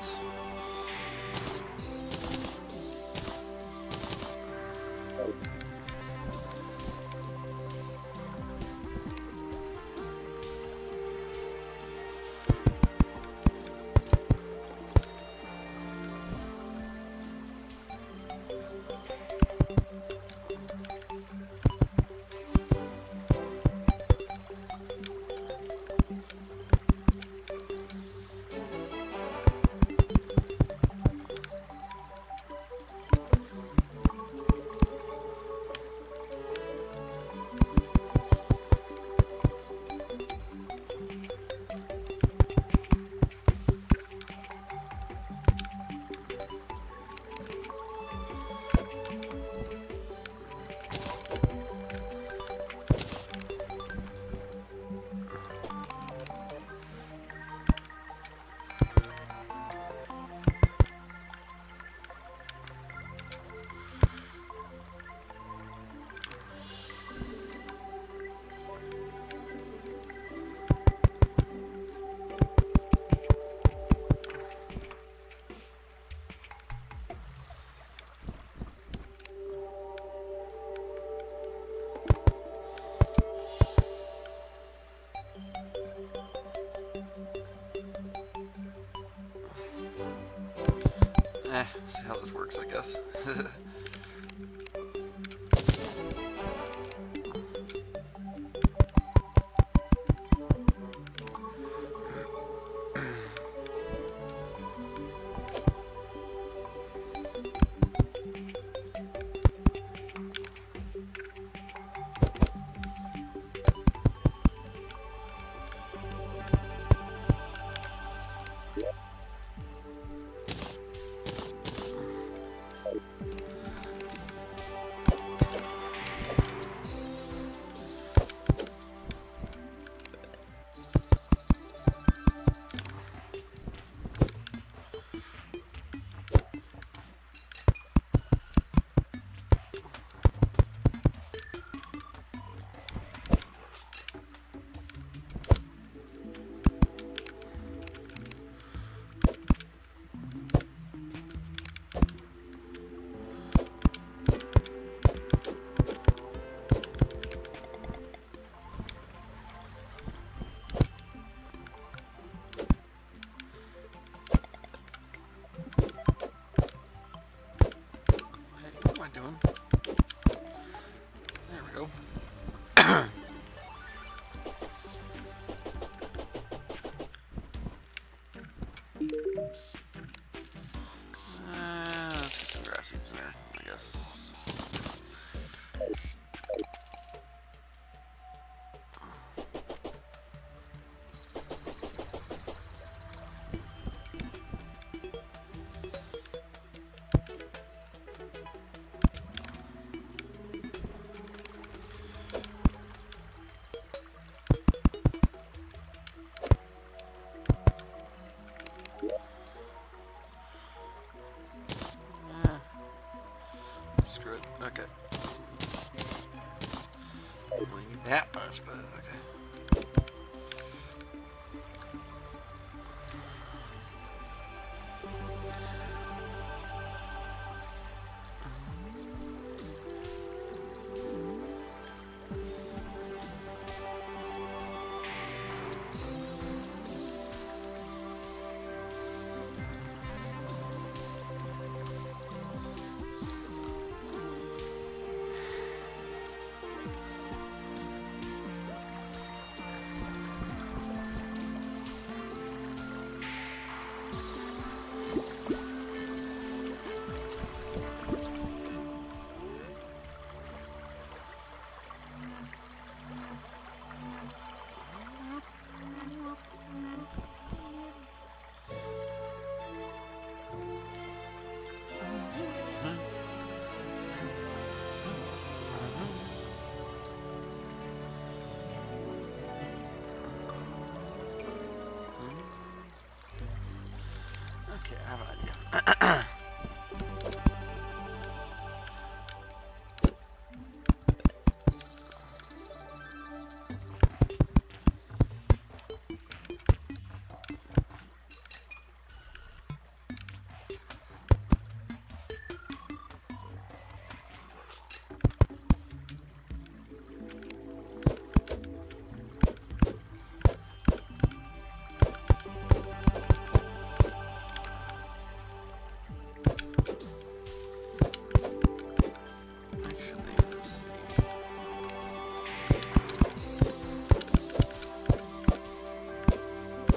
Eh, see how this works, I guess.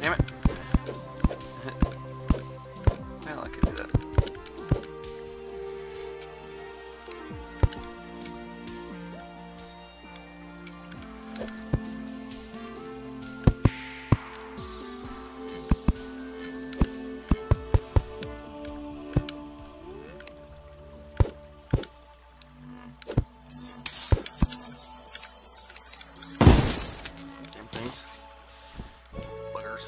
Damn it. Well, I could do that. Damn things. Buggers.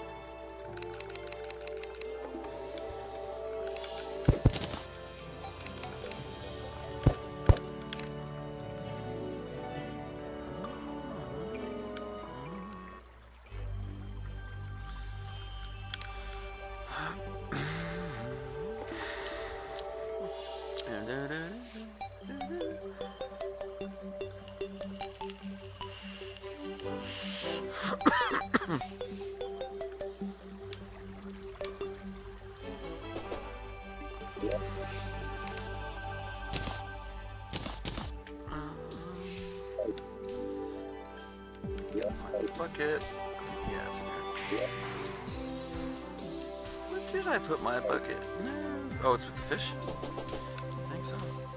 Find the bucket. I think, yeah, it's in here. Where did I put my bucket? No. Oh, it's with the fish? I think so.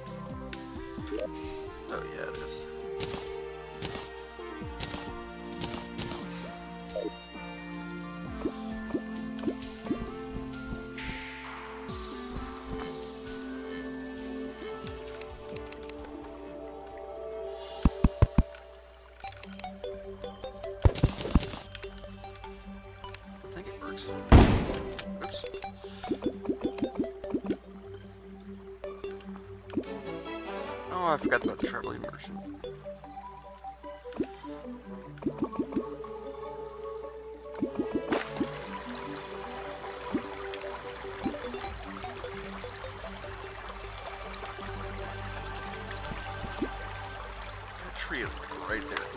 Oh, yeah, it is. I think it works. Oops. Oh, I forgot about the travel immersion. That tree is like right there.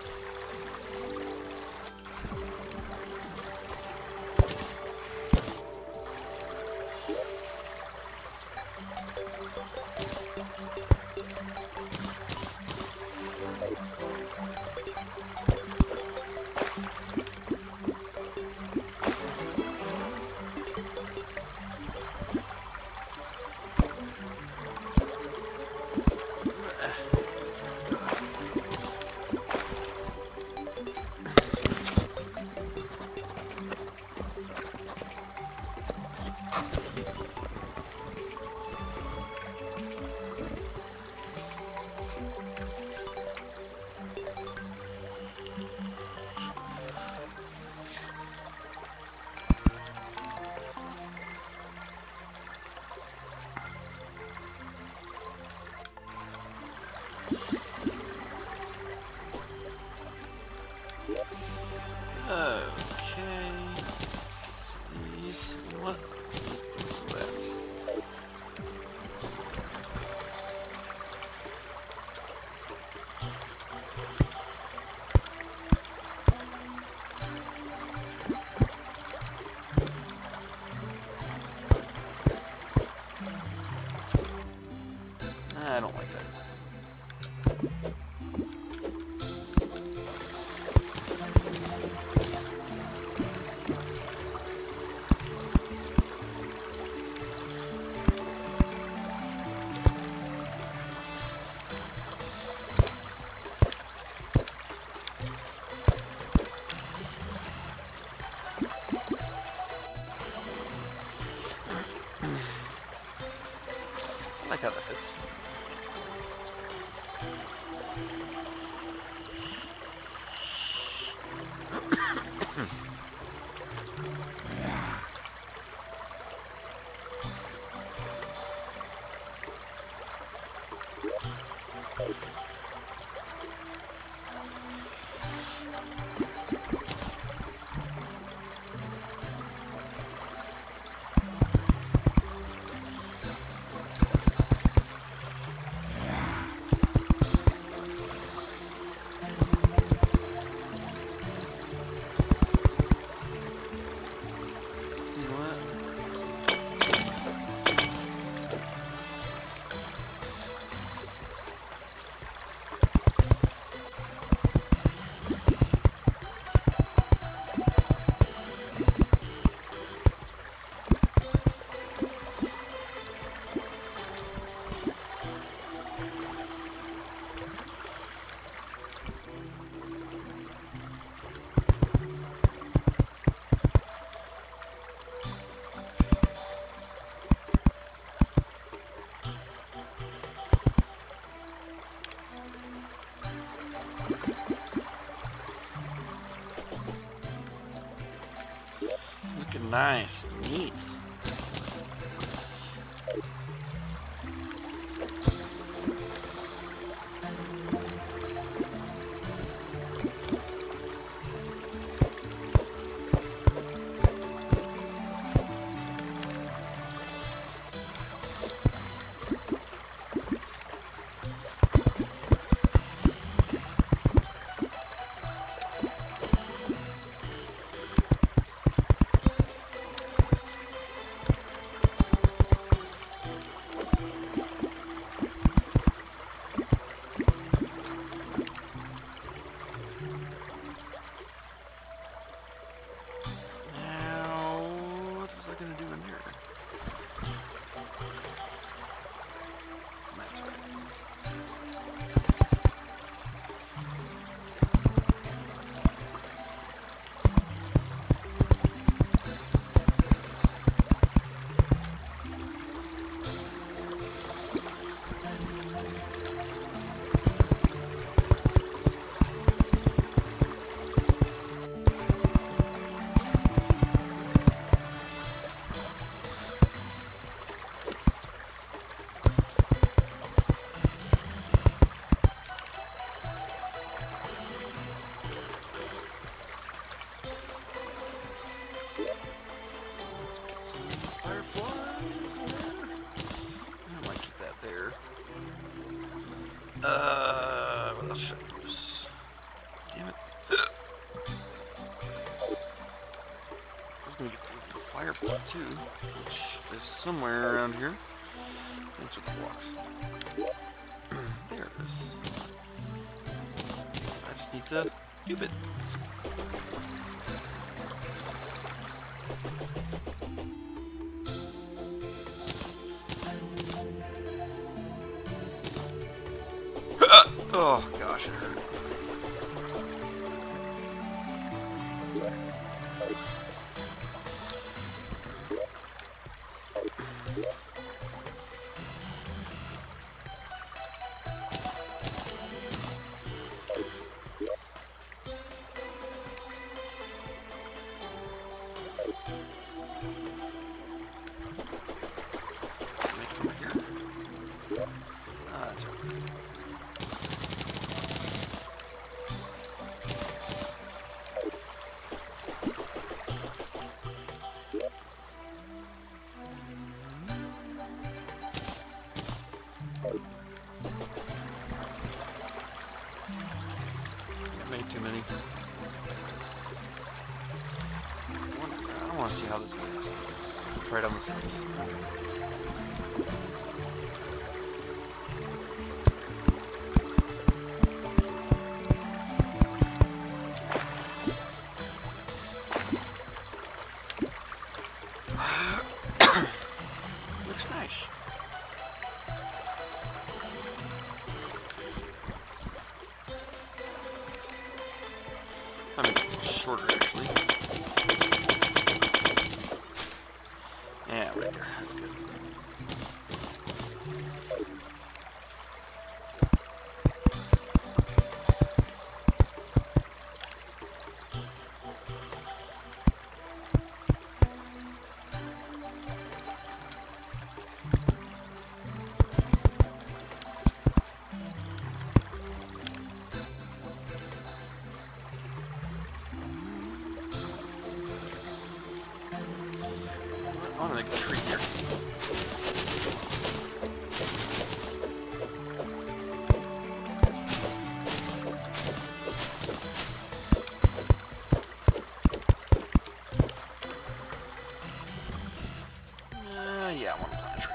Okay. Some of these. What? Some of that. I don't like that. nice. Neat. Uh, what else should I use? Damn it. I was gonna get the fire block too, which is somewhere around here. Which are the blocks? There it is. I just need to cube it. Oh gosh, it hurt. Make it over here. Ah, that's right. Made too many. I don't want to see how this works. It's right on the surface. Looks nice. I mean, shorter actually. Yeah, right there. That's good. I want to make a tree here. Uh, yeah, I want to plant a tree.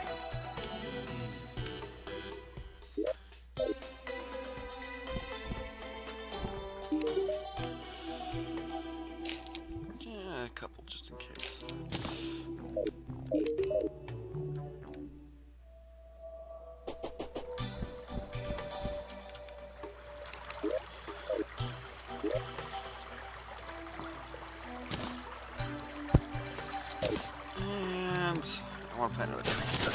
Yeah, a couple just in case. And I want to plant another tree here.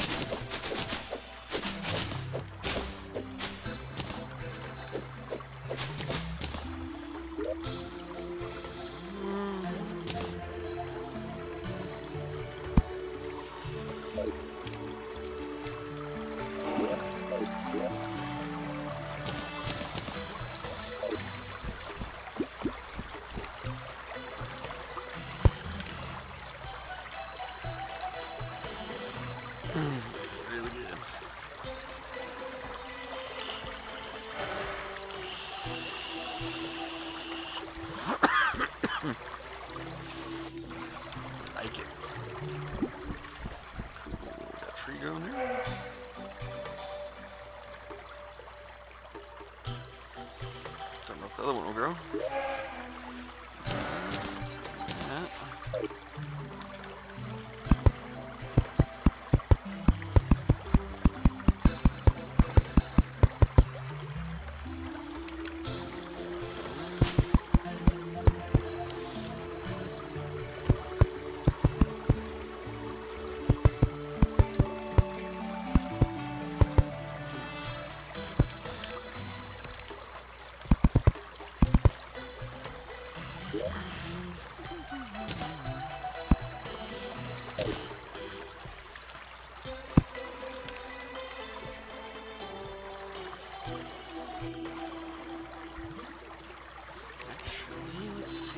Actually, let's see.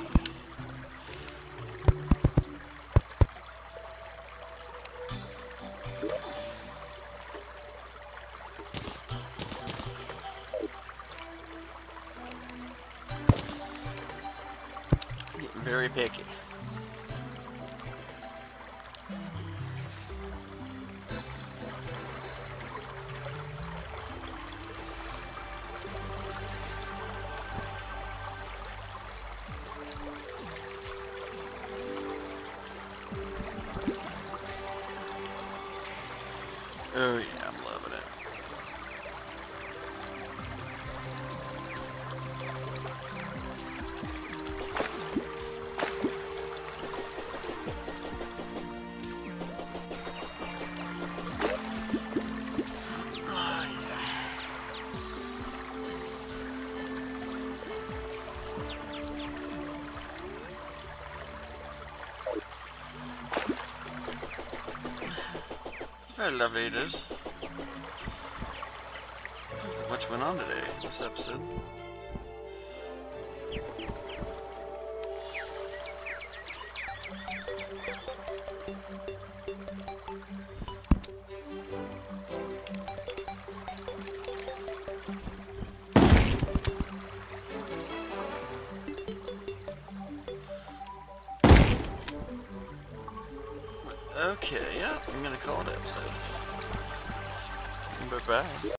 Getting very picky. Oh yeah, I'm loving it. Oh yeah. Very lovely it is. Much went on today in this episode. Okay, yeah, I'm gonna call it episode. Bye-bye.